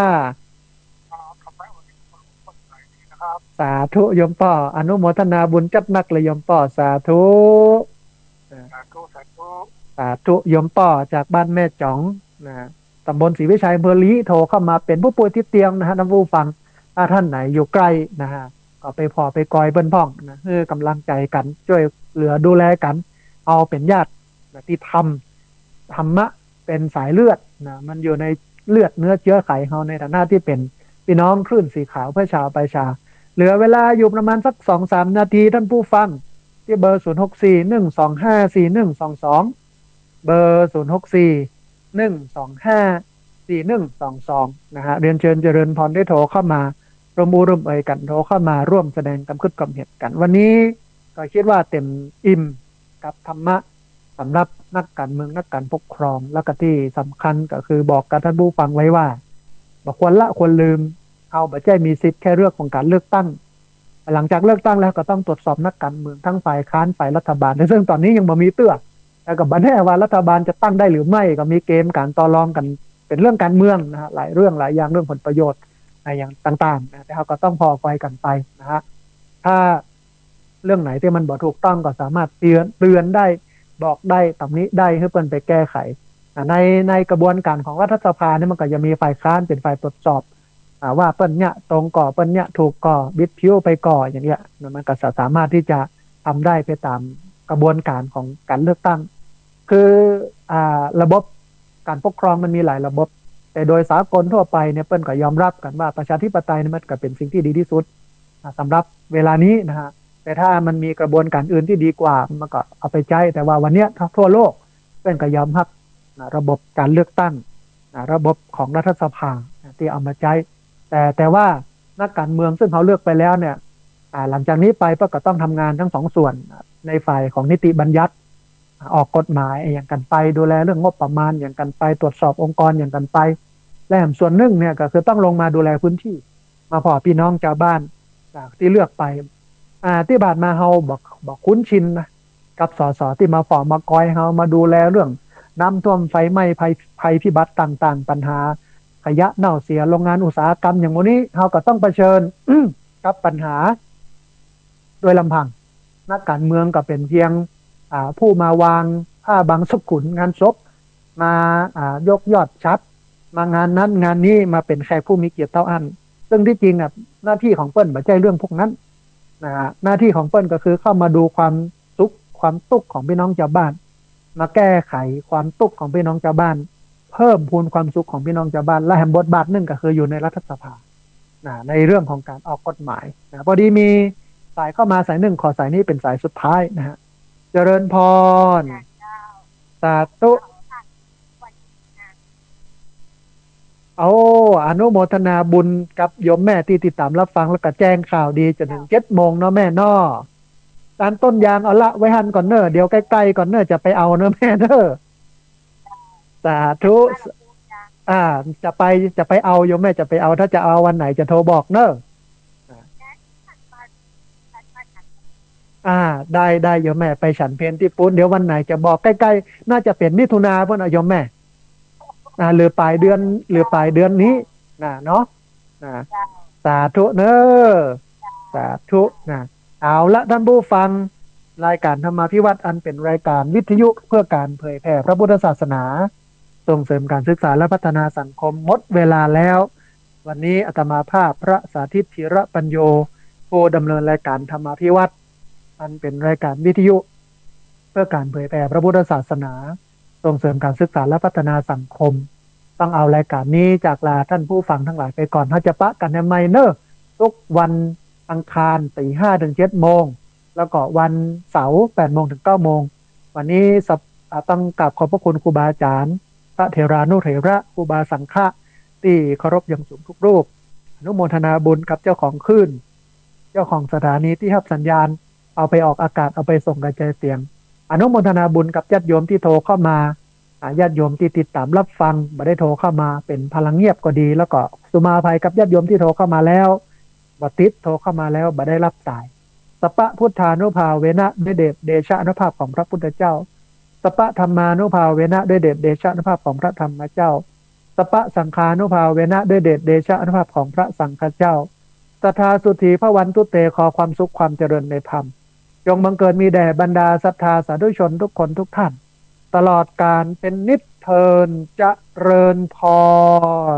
สาธุโยมป้ออนุโมทนาบุญจัดนักเลยโยมป้อสาธุสาธุสาธุสาธุโยมป้อจากบ้านแม่จ๋องนะตำบลศรีวิชัยอำเภอลี้โทรเข้ามาเป็นผู้ป่วยติดเตียงนะฮะท่านผู้ฟังถ้าท่านไหนอยู่ใกล้นะฮะก็ไปพอไปกอยเบิ้นพ่องนะเพื่อกำลังใจกันช่วยเหลือดูแลกันเอาเป็นญาติที่ทำธรรมะเป็นสายเลือดนะมันอยู่ในเลือดเนื้อเชื้อไขเฮาในฐานะที่เป็นพี่น้องคลื่นสีขาวเพื่อชาวประชาเหลือเวลาอยู่ประมาณสักสองสามนาทีท่านผู้ฟังที่เบอร์ศูนย์หกสี่หนึ่งสองห้าสี่หนึ่งสองสองเบอร์ศูนย์หกสี่หนึ่งสองห้าสี่หนึ่งสองสองนะฮะเรียนเชิญเจริญพรได้โทรเข้ามาร่วมมือร่วมเอ่ยกันโทรเข้ามาร่วมแสดงความคิดความเห็นกันวันนี้ก็คิดว่าเต็มอิ่มกับธรรมะสำหรับนักการเมืองนักการปกครองและก็ที่สำคัญก็คือบอกกับท่านผู้ฟังไว้ว่าบอกควรละควรลืมเอาบัจจัยมีสิทธิ์แค่เรื่องของการเลือกตั้งหลังจากเลือกตั้งแล้วก็ต้องตรวจสอบนักการเมืองทั้งฝ่ายค้านฝ่ายรัฐบาลซึ่งตอนนี้ยังบ่มีเตื้อแต่กับบันแน่ว่ารัฐบาลจะตั้งได้หรือไม่ก็มีเกมการต่อรองกันเป็นเรื่องการเมืองนะฮะหลายเรื่องหลายอย่างเรื่องผลประโยชน์อะไรอย่างต่างๆนะแต่เขาก็ต้องพอคอยกันไปนะฮะถ้าเรื่องไหนที่มันบ่ถูกต้องก็สามารถเตือนเตือนได้บอกได้ตำหนิได้ให้เปิ้นไปแก้ไขในในกระบวนการของรัฐสภาเนี่ยมันก็จะมีฝ่ายค้านเป็นฝ่ายตรวจสอบ ว่าเปิ้ลเนี่ยตรงก่อเปิ้ลเนี่ยถูกก่อบิดพิ้วไปก่ออย่างเงี้ยมันก็สามารถที่จะทำได้ไปตามกระบวนการของการเลือกตั้งคืออ่าระบบการปกครองมันมีหลายระบบแต่โดยสากลทั่วไปเนี่ยเปิ้ลก็ยอมรับกันว่าประชาธิปไตยนี่มันก็เป็นสิ่งที่ดีที่สุดสำหรับเวลานี้นะฮะแต่ถ้ามันมีกระบวนการอื่นที่ดีกว่ามันก็เอาไปใช้แต่ว่าวันนี้ทั่วโลกเปิ้ลก็ยอมรับระบบการเลือกตั้งระบบของรัฐสภาที่เอามาใช้ แต่แต่ว่านักการเมืองซึ่งเขาเลือกไปแล้วเนี่ยหลังจากนี้ไปก็ต้องทำงานทั้งสองส่วนในฝ่ายของนิติบัญญัติออกกฎหมายอย่างกันไปดูแลเรื่องงบประมาณอย่างกันไปตรวจสอบองค์กรอย่างกันไปและส่วนหนึ่งเนี่ยก็คือต้องลงมาดูแลพื้นที่มาพอพี่น้องชาวบ้านที่เลือกไปที่บานมาเฮาบอกบอกคุ้นชินนะกับสสที่มาฝอมากอยเฮามาดูแลเรื่องน้ำท่วมไฟไหม้ภัยภัยพิบัติต่างๆปัญหา ขยะเน่าเสียโรงงานอุตสาหกรรมอย่างนี้เราก็ต้องเผชิญกับปัญหาโดยลำพังนักการเมืองก็เป็นเพียงผู้มาวางผ้าบางสกุลงานศพมายกยอดชัดมางานนั้นงานนี้มาเป็นแขกผู้มีเกียรติเท่าอันซึ่งที่จริงอ่ะหน้าที่ของเปิ้ลไม่ใช่เรื่องพวกนั้นนะหน้าที่ของเปิ้ลก็คือเข้ามาดูความทุกข์ความทุกข์ของพี่น้องชาวบ้านมาแก้ไขความทุกข์ของพี่น้องชาวบ้านเพิ่มพูนความสุขของพี่น้องชาวบ้านและแห่งบทบาทหนึ่งก็คืออยู่ในรัฐสภานะในเรื่องของการออกกฎหมายนะพอดีมีสายเข้ามาสายหนึ่งขอสายนี้เป็นสายสุดท้ายนะฮะเจริญพรสาธุเอาอนุโมทนาบุญกับโยมแม่ที่ติดตามรับฟังแล้วก็แจ้งข่าวดีจนถึงเจ็ดโมงเนาะแม่นอด้านต้นยางเอาละไว้หันก่อนเนอะเดี๋ยวใกล้ๆก่อนเนอะจะไปเอาเนอะแม่เนอะสาธุอ่าจะไปจะไปเอาโยมแม่จะไปเอาถ้าจะเอาวันไหนจะโทรบอกเนอะอ่าได้ได้โยมแม่ไปฉันเพลที่ปุ้นเดี๋ยววันไหนจะบอกใกล้ๆน่าจะเป็นมิถุนาเพื่อนเอาโยมแม่อ่าหรือปลายเดือนหรือปลายเดือนนี้นะเนาะนะสาธุเนอะสาธุนะเอาละท่านผู้ฟังรายการธรรมาภิวัตน์อันเป็นรายการวิทยุเพื่อการเผยแผ่พระพุทธศาสนาส่งเสริมการศึกษาและพัฒนาสังคมหมดเวลาแล้ววันนี้อาตมาภาพพระสาธิตธีระปัญโยผู้ดำเนินรายการธรรมาภิวัตน์อันเป็นรายการวิทยุเพื่อการเผยแผ่พระพุทธศาสนาส่งเสริมการศึกษาและพัฒนาสังคมต้องเอารายการนี้จากลาท่านผู้ฟังทั้งหลายไปก่อนถ้าจะปะกันในไมเนอร์ทุกวันอังคารตีห้าถึงเจ็ดโมงแล้วก็วันเสาร์แปดโมงถึงเก้าโมงวันนี้ต้องกราบขอบพระคุณครูบาอาจารย์พระเถรานุเถระครูบาสังฆะที่เคารพอย่างสูงทุกรูปอนุโมทนาบุญกับเจ้าของคลื่นเจ้าของสถานีที่รับสัญญาณเอาไปออกอากาศเอาไปส่งกระจายเสียงอนุโมทนาบุญกับญาติโยมที่โทรเข้ามาญาติโยมที่ติดตามรับฟังไม่ได้โทรเข้ามาเป็นพลังเงียบก็ดีแล้วก็สุมาภัยกับญาติโยมที่โทรเข้ามาแล้วบัติดโทรเข้ามาแล้วไม่ได้รับสายสัพพะพุทธานุภาเวนะด้วยเดชเดชะอนุภาพของพระพุทธเจ้าสัพพะธรรมานุภาเวนะด้วยเดชเดชะอนุภาพของพระธรรมเจ้าสัพพะสังฆานุภาเวนะด้วยเดชเดชะอนุภาพของพระสังฆเจ้าตถาสุธีพระวันตุเตขอความสุขความเจริญในธรรมจงบังเกิดมีแด่บรรดาศรัทธาสาธุชนทุกคนทุกท่านตลอดการเป็นนิจเทินเจริญพร